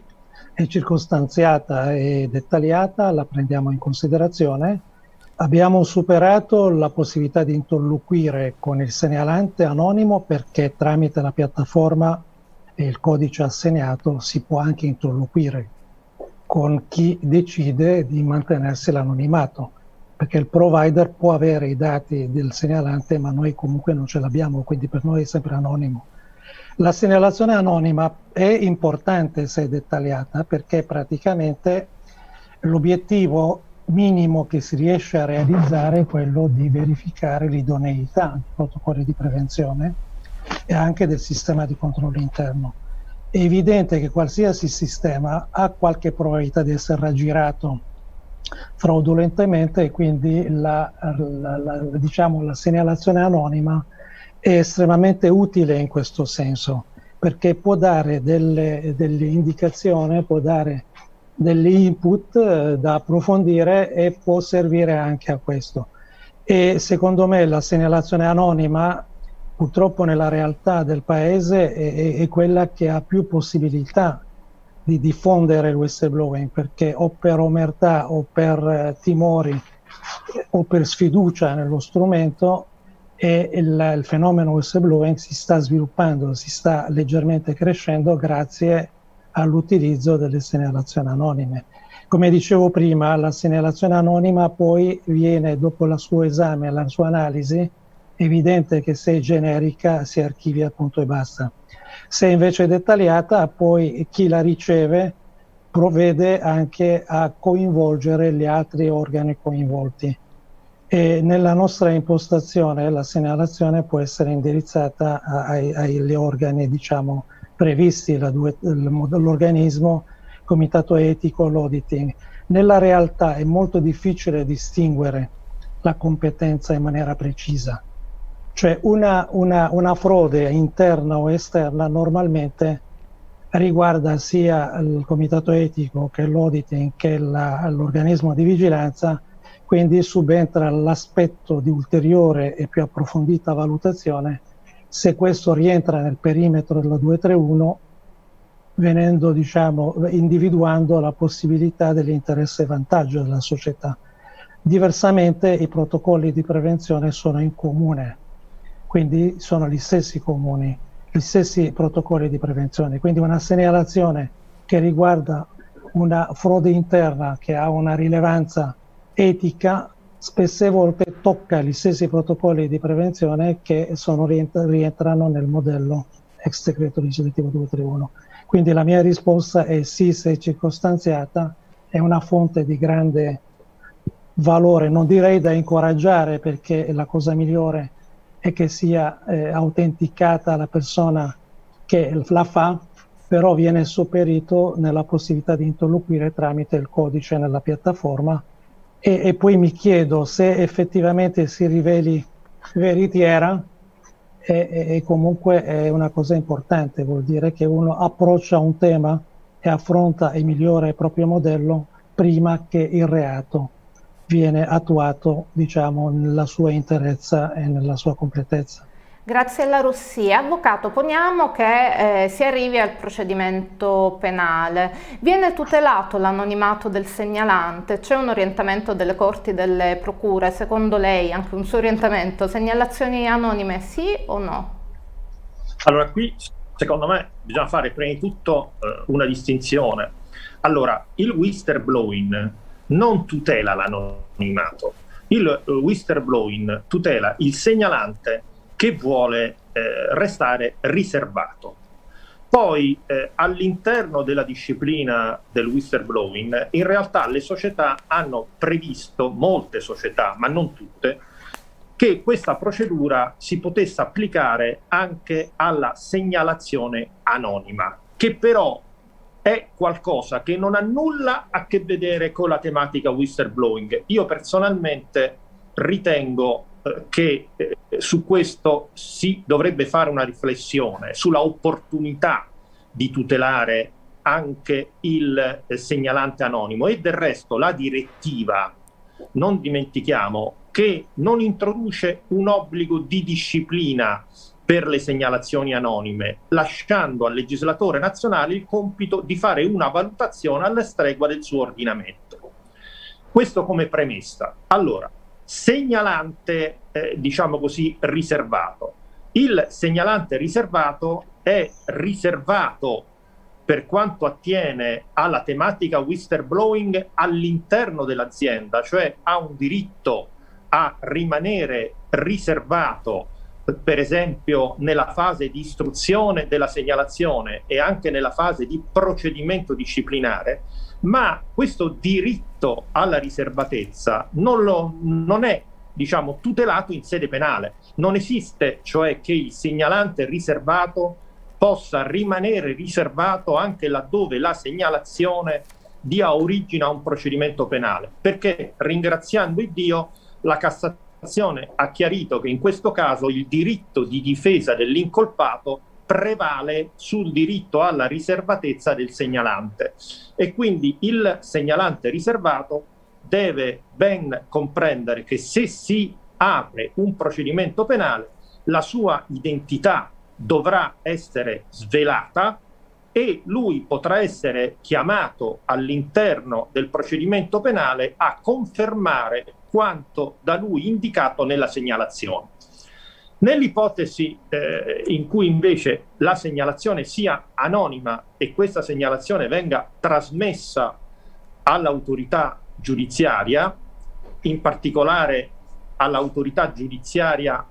è circostanziata e dettagliata, la prendiamo in considerazione. Abbiamo superato la possibilità di interloquire con il segnalante anonimo, perché tramite la piattaforma e il codice assegnato si può anche interloquire con chi decide di mantenersi l'anonimato, perché il provider può avere i dati del segnalante, ma noi comunque non ce l'abbiamo, quindi per noi è sempre anonimo. La segnalazione anonima è importante se è dettagliata, perché praticamente l'obiettivo minimo che si riesce a realizzare è quello di verificare l'idoneità dei protocolli di prevenzione e anche del sistema di controllo interno. È evidente che qualsiasi sistema ha qualche probabilità di essere raggirato fraudolentemente, e quindi la, la, la, diciamo, la segnalazione anonima è estremamente utile in questo senso, perché può dare delle, delle indicazioni, può dare degli input eh, da approfondire, e può servire anche a questo. E secondo me la segnalazione anonima, purtroppo nella realtà del paese, è, è quella che ha più possibilità di diffondere il whistleblowing, perché o per omertà o per eh, timori o per sfiducia nello strumento, e il, il fenomeno whistleblowing si sta sviluppando, si sta leggermente crescendo grazie all'utilizzo delle segnalazioni anonime. Come dicevo prima, la segnalazione anonima poi viene, dopo il suo esame e la sua analisi, è evidente che se è generica si archivia, appunto, e basta. Se invece è dettagliata, poi chi la riceve provvede anche a coinvolgere gli altri organi coinvolti. E nella nostra impostazione la segnalazione può essere indirizzata ai, agli organi, diciamo, previsti, l'organismo, il comitato etico, l'auditing. Nella realtà è molto difficile distinguere la competenza in maniera precisa. Cioè una, una, una frode interna o esterna normalmente riguarda sia il comitato etico che l'auditing che l'organismo di vigilanza, quindi subentra l'aspetto di ulteriore e più approfondita valutazione se questo rientra nel perimetro della duecentotrentuno, venendo, diciamo, individuando la possibilità dell'interesse e vantaggio della società. Diversamente i protocolli di prevenzione sono in comune, quindi sono gli stessi comuni, gli stessi protocolli di prevenzione, quindi una segnalazione che riguarda una frode interna che ha una rilevanza etica spesse volte tocca gli stessi protocolli di prevenzione che sono, rientrano nel modello ex decreto legislativo duecentotrentuno. Quindi la mia risposta è sì, se circostanziata, è una fonte di grande valore, non direi da incoraggiare, perché la cosa migliore è che sia eh, autenticata la persona che la fa, però viene sopperito nella possibilità di interloquire tramite il codice nella piattaforma, e, e poi mi chiedo se effettivamente si riveli veritiera, e, e comunque è una cosa importante, vuol dire che uno approccia un tema e affronta e migliora il proprio modello prima che il reato viene attuato, diciamo, nella sua interezza e nella sua completezza. Grazie alla Russia. Avvocato, poniamo che eh, si arrivi al procedimento penale. Viene tutelato l'anonimato del segnalante? C'è un orientamento delle corti, delle procure? Secondo lei, anche un suo orientamento, segnalazioni anonime sì o no? Allora, qui secondo me bisogna fare prima di tutto eh, una distinzione. Allora, il whistleblowing non tutela l'anonimato. Il uh, whistleblowing tutela il segnalante che vuole eh, restare riservato. Poi eh, all'interno della disciplina del whistleblowing, in realtà le società hanno previsto, molte società, ma non tutte, che questa procedura si potesse applicare anche alla segnalazione anonima, che però è qualcosa che non ha nulla a che vedere con la tematica whistleblowing. Io personalmente ritengo eh, che eh, su questo si dovrebbe fare una riflessione sulla opportunità di tutelare anche il eh, segnalante anonimo, e del resto la direttiva, non dimentichiamo, che non introduce un obbligo di disciplina per le segnalazioni anonime, lasciando al legislatore nazionale il compito di fare una valutazione alla stregua del suo ordinamento. Questo come premessa. Allora, segnalante, eh, diciamo così, riservato. Il segnalante riservato è riservato per quanto attiene alla tematica whistleblowing all'interno dell'azienda, cioè ha un diritto a rimanere riservato, per esempio nella fase di istruzione della segnalazione e anche nella fase di procedimento disciplinare, ma questo diritto alla riservatezza non, lo, non è, diciamo, tutelato in sede penale. Non esiste, cioè, che il segnalante riservato possa rimanere riservato anche laddove la segnalazione dia origine a un procedimento penale, perché, ringraziando Dio, la Cassazione ha chiarito che in questo caso il diritto di difesa dell'incolpato prevale sul diritto alla riservatezza del segnalante, e quindi il segnalante riservato deve ben comprendere che se si apre un procedimento penale, la sua identità dovrà essere svelata e lui potrà essere chiamato all'interno del procedimento penale a confermare quanto da lui indicato nella segnalazione. Nell'ipotesi eh, in cui invece la segnalazione sia anonima e questa segnalazione venga trasmessa all'autorità giudiziaria, in particolare all'autorità giudiziaria...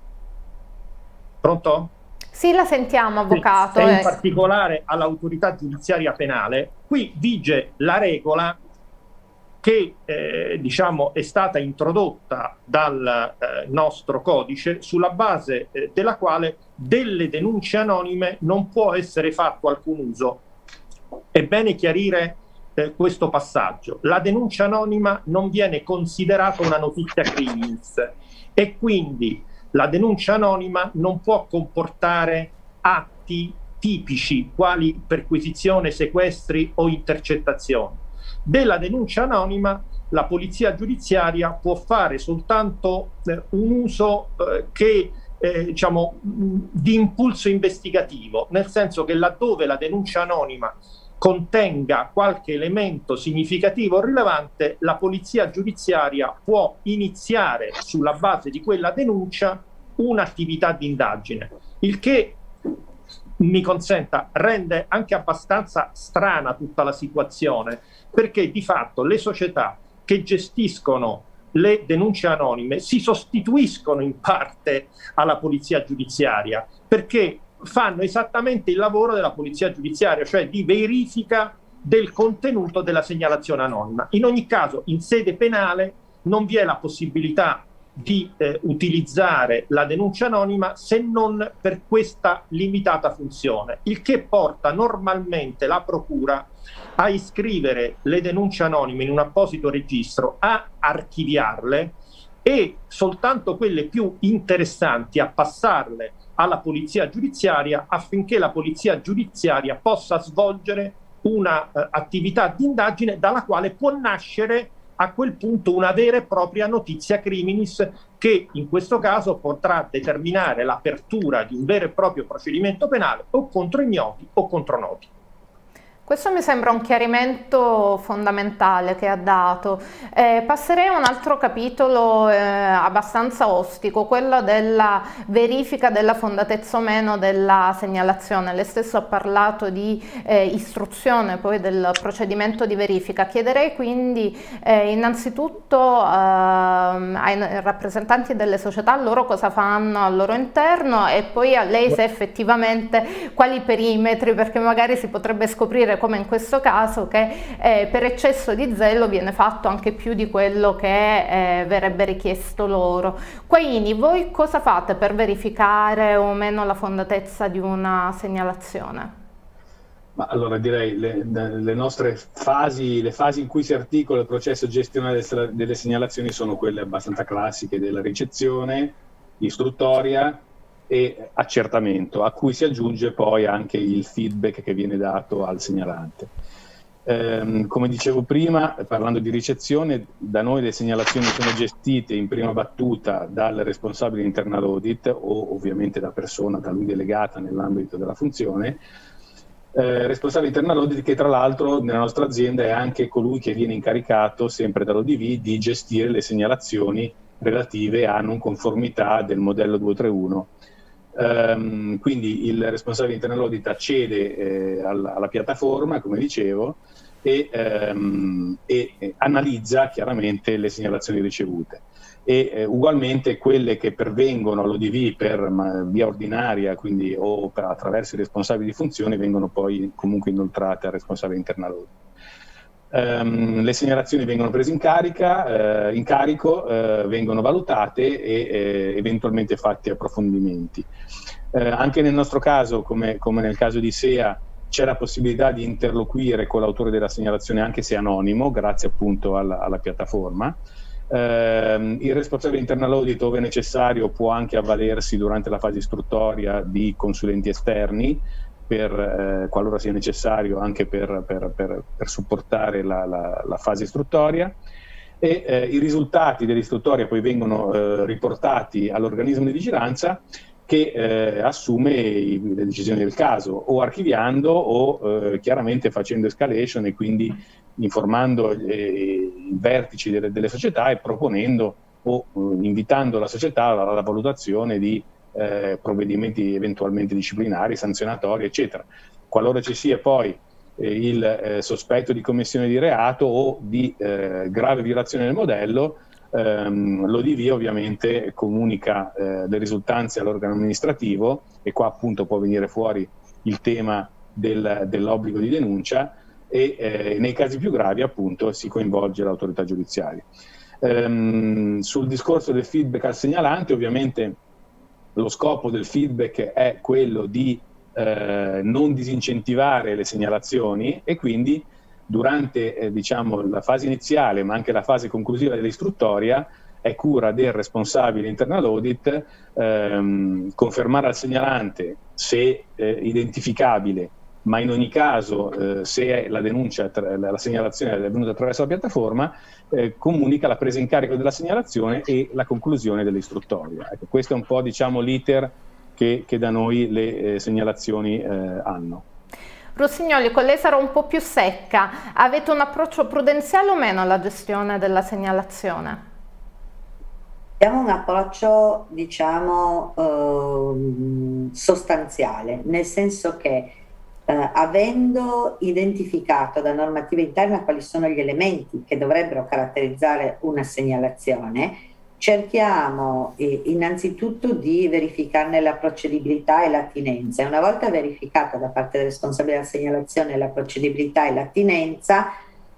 Pronto? Sì, la sentiamo, avvocato. Sì, e in eh. particolare all'autorità giudiziaria penale, qui vige la regola che eh, diciamo è stata introdotta dal eh, nostro codice, sulla base eh, della quale delle denunce anonime non può essere fatto alcun uso. È bene chiarire eh, questo passaggio. La denuncia anonima non viene considerata una notizia criminis e quindi la denuncia anonima non può comportare atti tipici quali perquisizione, sequestri o intercettazioni. Della denuncia anonima la polizia giudiziaria può fare soltanto eh, un uso eh, che eh, diciamo mh, di impulso investigativo, nel senso che laddove la denuncia anonima contenga qualche elemento significativo o rilevante, la polizia giudiziaria può iniziare sulla base di quella denuncia un'attività di indagine, il che, mi consenta, rende anche abbastanza strana tutta la situazione, perché di fatto le società che gestiscono le denunce anonime si sostituiscono in parte alla polizia giudiziaria, perché fanno esattamente il lavoro della polizia giudiziaria, cioè di verifica del contenuto della segnalazione anonima. In ogni caso, in sede penale non vi è la possibilità di eh, utilizzare la denuncia anonima se non per questa limitata funzione, il che porta normalmente la procura a iscrivere le denunce anonime in un apposito registro, a archiviarle e soltanto quelle più interessanti a passarle alla polizia giudiziaria, affinché la polizia giudiziaria possa svolgere una uh, attività di indagine dalla quale può nascere a quel punto una vera e propria notizia criminis, che in questo caso potrà determinare l'apertura di un vero e proprio procedimento penale o contro ignoti o contro noti. Questo mi sembra un chiarimento fondamentale che ha dato. Eh, passerei a un altro capitolo eh, abbastanza ostico, quello della verifica della fondatezza o meno della segnalazione. Lei stesso ha parlato di eh, istruzione poi del procedimento di verifica. Chiederei quindi eh, innanzitutto eh, ai rappresentanti delle società loro cosa fanno al loro interno, e poi a lei se effettivamente quali perimetri, perché magari si potrebbe scoprire, come in questo caso, che eh, per eccesso di zelo viene fatto anche più di quello che eh, verrebbe richiesto loro. Quindi voi cosa fate per verificare o meno la fondatezza di una segnalazione? Ma allora direi le, le nostre fasi, le fasi in cui si articola il processo gestionale delle segnalazioni sono quelle abbastanza classiche della ricezione, istruttoria e accertamento, a cui si aggiunge poi anche il feedback che viene dato al segnalante. Ehm, come dicevo prima, parlando di ricezione, da noi le segnalazioni sono gestite in prima battuta dal responsabile internal audit o ovviamente da persona da lui delegata nell'ambito della funzione. Eh, responsabile internal audit che tra l'altro nella nostra azienda è anche colui che viene incaricato sempre dall'O D V di gestire le segnalazioni relative a non conformità del modello duecentotrentuno. Um, quindi il responsabile internal audit accede eh, alla, alla piattaforma, come dicevo, e, um, e, e analizza chiaramente le segnalazioni ricevute. E eh, ugualmente quelle che pervengono all'O D V per ma, via ordinaria, quindi o per, attraverso i responsabili di funzione, vengono poi comunque inoltrate al responsabile internal audit. Um, le segnalazioni vengono prese in, carica, eh, in carico, eh, vengono valutate e eh, eventualmente fatti approfondimenti. Eh, anche nel nostro caso, come, come nel caso di S E A, c'è la possibilità di interloquire con l'autore della segnalazione, anche se anonimo, grazie appunto alla, alla piattaforma. Eh, il responsabile internal audit, ove necessario, può anche avvalersi durante la fase istruttoria di consulenti esterni, Per, eh, qualora sia necessario, anche per, per, per, per supportare la, la, la fase istruttoria, e eh, i risultati dell'istruttoria poi vengono eh, riportati all'organismo di vigilanza, che eh, assume i, le decisioni del caso, o archiviando o eh, chiaramente facendo escalation e quindi informando eh, i vertici delle, delle società e proponendo o eh, invitando la società alla, alla valutazione di Eh, provvedimenti eventualmente disciplinari, sanzionatori, eccetera. Qualora ci sia poi eh, il eh, sospetto di commissione di reato o di eh, grave violazione del modello, ehm, l'O D V ovviamente comunica eh, le risultanze all'organo amministrativo, e qua appunto può venire fuori il tema del, dell'obbligo di denuncia, e eh, nei casi più gravi appunto si coinvolge l'autorità giudiziaria. Ehm, sul discorso del feedback al segnalante, ovviamente lo scopo del feedback è quello di eh, non disincentivare le segnalazioni, e quindi durante eh, diciamo, la fase iniziale, ma anche la fase conclusiva dell'istruttoria, è cura del responsabile internal audit ehm, confermare al segnalante, se eh, identificabile, ma in ogni caso eh, se la denuncia, la segnalazione è venuta attraverso la piattaforma, eh, comunica la presa in carico della segnalazione e la conclusione dell'istruttoria. Ecco, questo è un po' diciamo l'iter che, che da noi le eh, segnalazioni eh, hanno. Rossignoli, con lei sarò un po' più secca. Avete un approccio prudenziale o meno alla gestione della segnalazione? Abbiamo un approccio, diciamo, eh, sostanziale, nel senso che eh, avendo identificato da normativa interna quali sono gli elementi che dovrebbero caratterizzare una segnalazione, cerchiamo eh, innanzitutto di verificarne la procedibilità e l'attinenza, e una volta verificata da parte del responsabile della segnalazione la procedibilità e l'attinenza,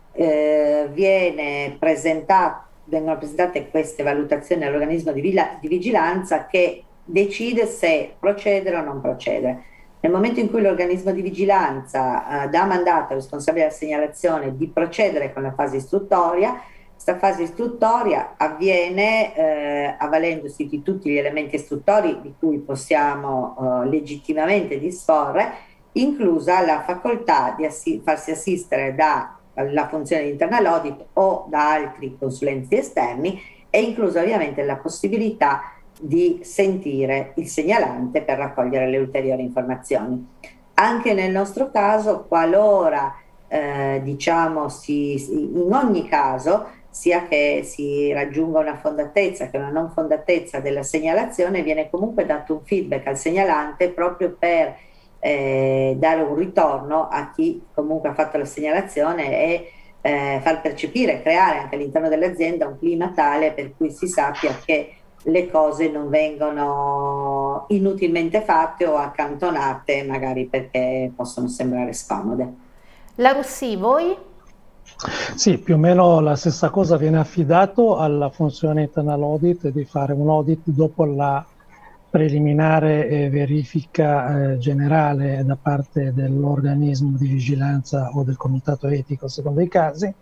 eh, viene presentato, vengono presentate queste valutazioni all'organismo di, di vigilanza, che decide se procedere o non procedere. Nel momento in cui l'organismo di vigilanza eh, dà mandato al responsabile della segnalazione di procedere con la fase istruttoria, questa fase istruttoria avviene eh, avvalendosi di tutti gli elementi istruttori di cui possiamo eh, legittimamente disporre, inclusa la facoltà di assi- farsi assistere dalla funzione di internal audit o da altri consulenti esterni, e inclusa ovviamente la possibilità di sentire il segnalante per raccogliere le ulteriori informazioni. Anche nel nostro caso, qualora eh, diciamo si, in ogni caso, sia che si raggiunga una fondatezza che una non fondatezza della segnalazione, viene comunque dato un feedback al segnalante proprio per eh, dare un ritorno a chi comunque ha fatto la segnalazione e eh, far percepire, creare anche all'interno dell'azienda un clima tale per cui si sappia che le cose non vengono inutilmente fatte o accantonate, magari perché possono sembrare scomode. La Russi, voi? Sì, più o meno la stessa cosa. Viene affidato alla funzione internal audit di fare un audit dopo la preliminare eh, verifica eh, generale da parte dell'organismo di vigilanza o del comitato etico, secondo i casi.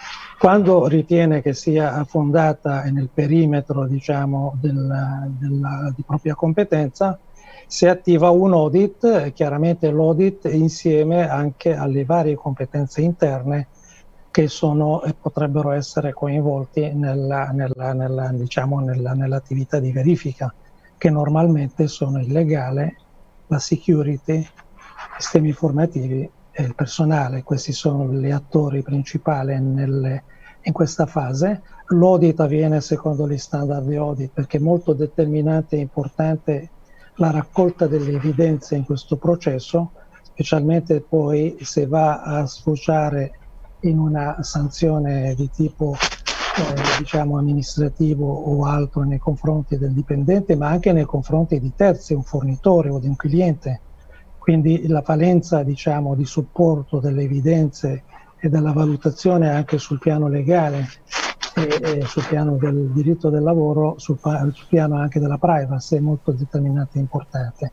Quando ritiene che sia fondata nel perimetro, diciamo, della, della, di propria competenza, si attiva un audit, chiaramente l'audit insieme anche alle varie competenze interne che sono e potrebbero essere coinvolti nella, nella, nella, diciamo, nella, nell'attività di verifica, che normalmente sono il legale, la security, i sistemi informativi e il personale. Questi sono gli attori principali nelle, in questa fase. L'audit avviene secondo gli standard di audit, perché è molto determinante e importante la raccolta delle evidenze in questo processo, specialmente poi se va a sfociare in una sanzione di tipo eh, diciamo amministrativo o altro nei confronti del dipendente, ma anche nei confronti di terzi, un fornitore o di un cliente. Quindi la valenza, diciamo, di supporto delle evidenze e della valutazione anche sul piano legale e, e sul piano del diritto del lavoro, sul, sul piano anche della privacy, è molto determinante e importante.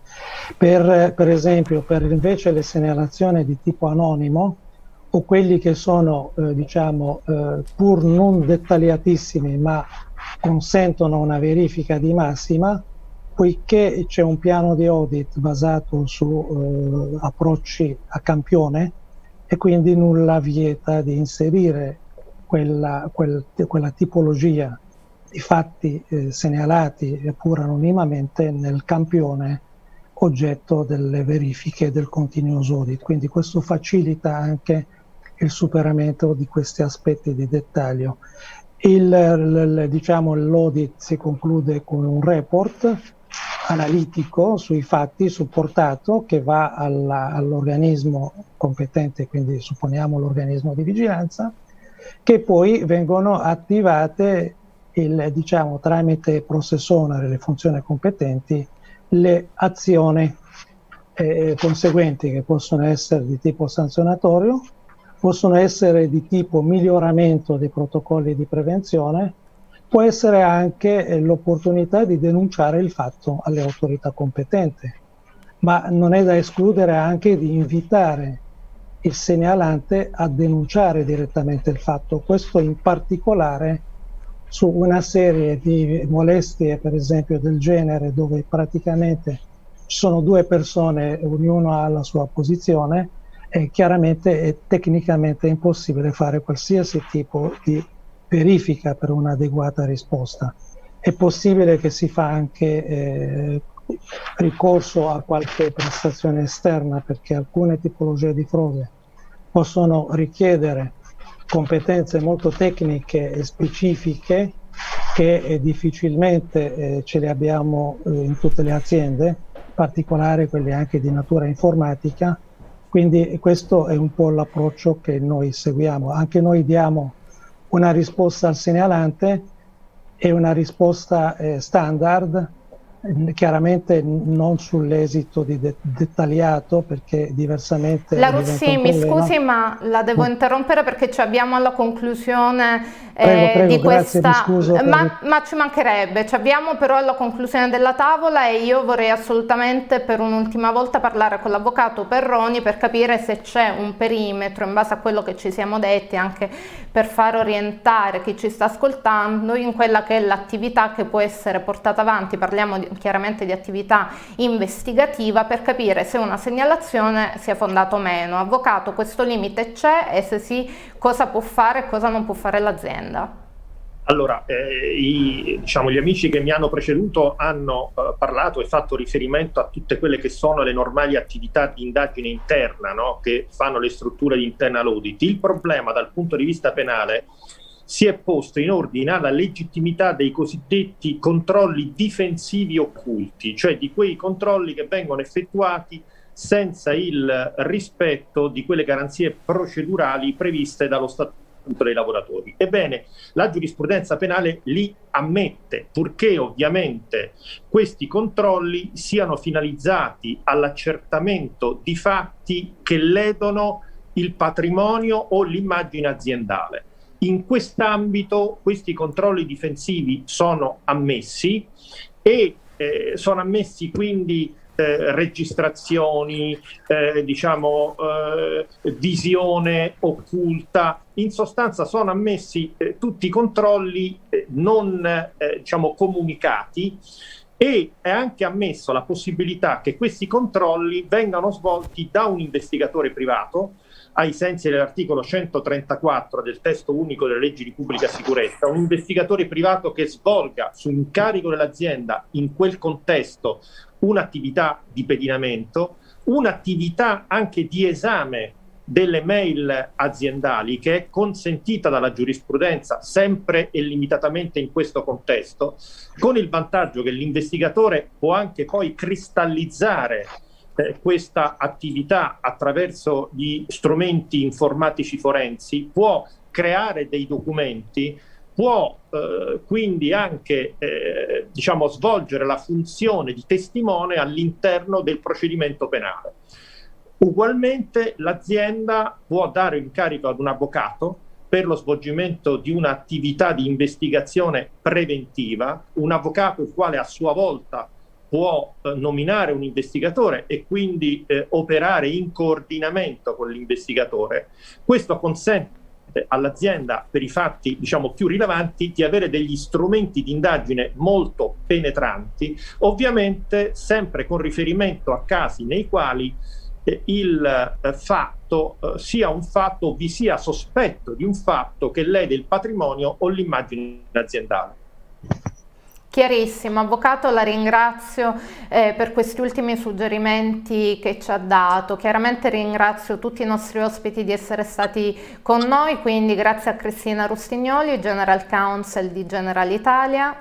Per, per esempio, per invece le segnalazioni di tipo anonimo, o quelli che sono eh, diciamo eh, pur non dettagliatissimi ma consentono una verifica di massima, poiché c'è un piano di audit basato su eh, approcci a campione, e quindi nulla vieta di inserire quella, quel, quella tipologia di fatti eh, segnalati pur anonimamente nel campione oggetto delle verifiche del continuous audit. Quindi questo facilita anche il superamento di questi aspetti di dettaglio. Il, il, diciamo, l'audit si conclude con un report analitico sui fatti supportato che va all'organismo competente, quindi supponiamo l'organismo di vigilanza, che poi vengono attivate il, diciamo, tramite process owner e le funzioni competenti le azioni eh, conseguenti, che possono essere di tipo sanzionatorio, possono essere di tipo miglioramento dei protocolli di prevenzione, può essere anche eh, l'opportunità di denunciare il fatto alle autorità competenti, ma non è da escludere anche di invitare il segnalante a denunciare direttamente il fatto, questo in particolare su una serie di molestie, per esempio del genere, dove praticamente ci sono due persone, ognuno ha la sua posizione, e chiaramente è tecnicamente impossibile fare qualsiasi tipo di verifica per un'adeguata risposta. È possibile che si fa anche eh, ricorso a qualche prestazione esterna, perché alcune tipologie di frode possono richiedere competenze molto tecniche e specifiche che eh, difficilmente eh, ce le abbiamo eh, in tutte le aziende, in particolare quelle anche di natura informatica. Quindi questo è un po' l'approccio che noi seguiamo. Anche noi diamo una risposta al segnalante è una risposta eh, standard, chiaramente non sull'esito di de dettagliato, perché diversamente La Russi, mi scusi, ma la devo interrompere perché ci abbiamo alla conclusione eh, prego, prego, di grazie, questa, mi scuso ma, per... ma ci mancherebbe, ci abbiamo però alla conclusione della tavola e io vorrei assolutamente per un'ultima volta parlare con l'avvocato Perroni per capire se c'è un perimetro in base a quello che ci siamo detti, anche per far orientare chi ci sta ascoltando in quella che è l'attività che può essere portata avanti. Parliamo di, chiaramente di attività investigativa, per capire se una segnalazione sia fondata o meno. Avvocato, questo limite c'è e se sì, cosa può fare e cosa non può fare l'azienda? Allora, eh, i, diciamo, gli amici che mi hanno preceduto hanno eh, parlato e fatto riferimento a tutte quelle che sono le normali attività di indagine interna, no? Che fanno le strutture di internal audit. Il problema dal punto di vista penale si è posto in ordine alla legittimità dei cosiddetti controlli difensivi occulti, cioè di quei controlli che vengono effettuati senza il rispetto di quelle garanzie procedurali previste dallo Statuto dei lavoratori. Ebbene, la giurisprudenza penale li ammette, purché ovviamente questi controlli siano finalizzati all'accertamento di fatti che ledono il patrimonio o l'immagine aziendale. In quest'ambito questi controlli difensivi sono ammessi e eh, sono ammessi quindi eh, registrazioni, eh, diciamo eh, visione occulta, in sostanza sono ammessi eh, tutti i controlli eh, non eh, diciamo comunicati, e è anche ammesso la possibilità che questi controlli vengano svolti da un investigatore privato ai sensi dell'articolo centotrentaquattro del testo unico delle leggi di pubblica sicurezza, un investigatore privato che svolga su incarico dell'azienda in quel contesto un'attività di pedinamento, un'attività anche di esame delle mail aziendali che è consentita dalla giurisprudenza sempre e limitatamente in questo contesto, con il vantaggio che l'investigatore può anche poi cristallizzare eh, questa attività attraverso gli strumenti informatici forensi, può creare dei documenti, può eh, quindi anche eh, diciamo, svolgere la funzione di testimone all'interno del procedimento penale. Ugualmente l'azienda può dare incarico ad un avvocato per lo svolgimento di un'attività di investigazione preventiva, un avvocato il quale a sua volta può eh, nominare un investigatore e quindi eh, operare in coordinamento con l'investigatore. Questo consente all'azienda, per i fatti diciamo più rilevanti, di avere degli strumenti di indagine molto penetranti, ovviamente sempre con riferimento a casi nei quali eh, il eh, fatto eh, sia un fatto o vi sia sospetto di un fatto che lede il patrimonio o l'immagine aziendale. Chiarissimo, avvocato, la ringrazio eh, per questi ultimi suggerimenti che ci ha dato. Chiaramente ringrazio tutti i nostri ospiti di essere stati con noi, quindi grazie a Cristina Rustignoli, General Counsel di General Italia.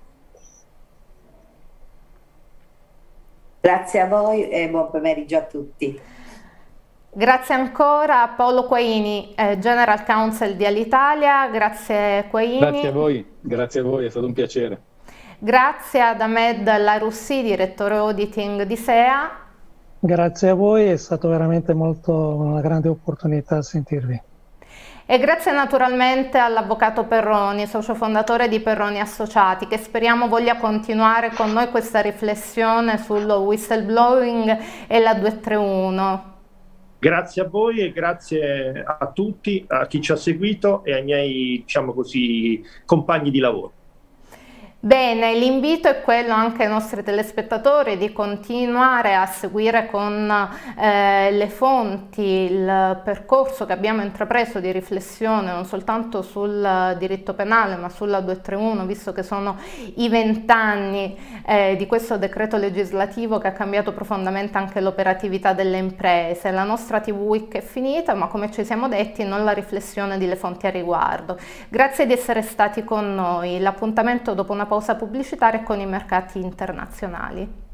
Grazie a voi e buon pomeriggio a tutti. Grazie ancora a Paolo Quaini, eh, General Counsel di Alitalia. Grazie Quaini. Grazie a voi, grazie a voi, è stato un piacere. Grazie ad Ahmed Larussi, direttore auditing di S E A. Grazie a voi, è stato veramente molto una grande opportunità sentirvi. E grazie naturalmente all'avvocato Perroni, socio fondatore di Perroni Associati, che speriamo voglia continuare con noi questa riflessione sul whistleblowing e la duecentotrentuno. Grazie a voi e grazie a tutti, a chi ci ha seguito e ai miei, diciamo così, compagni di lavoro. Bene, l'invito è quello anche ai nostri telespettatori di continuare a seguire con eh, le fonti il percorso che abbiamo intrapreso di riflessione non soltanto sul diritto penale ma sulla duecentotrentuno, visto che sono i vent'anni eh, di questo decreto legislativo che ha cambiato profondamente anche l'operatività delle imprese. La nostra T V Week è finita, ma come ci siamo detti non la riflessione delle fonti a riguardo. Grazie di essere stati con noi, l'appuntamento dopo una pausa pubblicitaria con i mercati internazionali.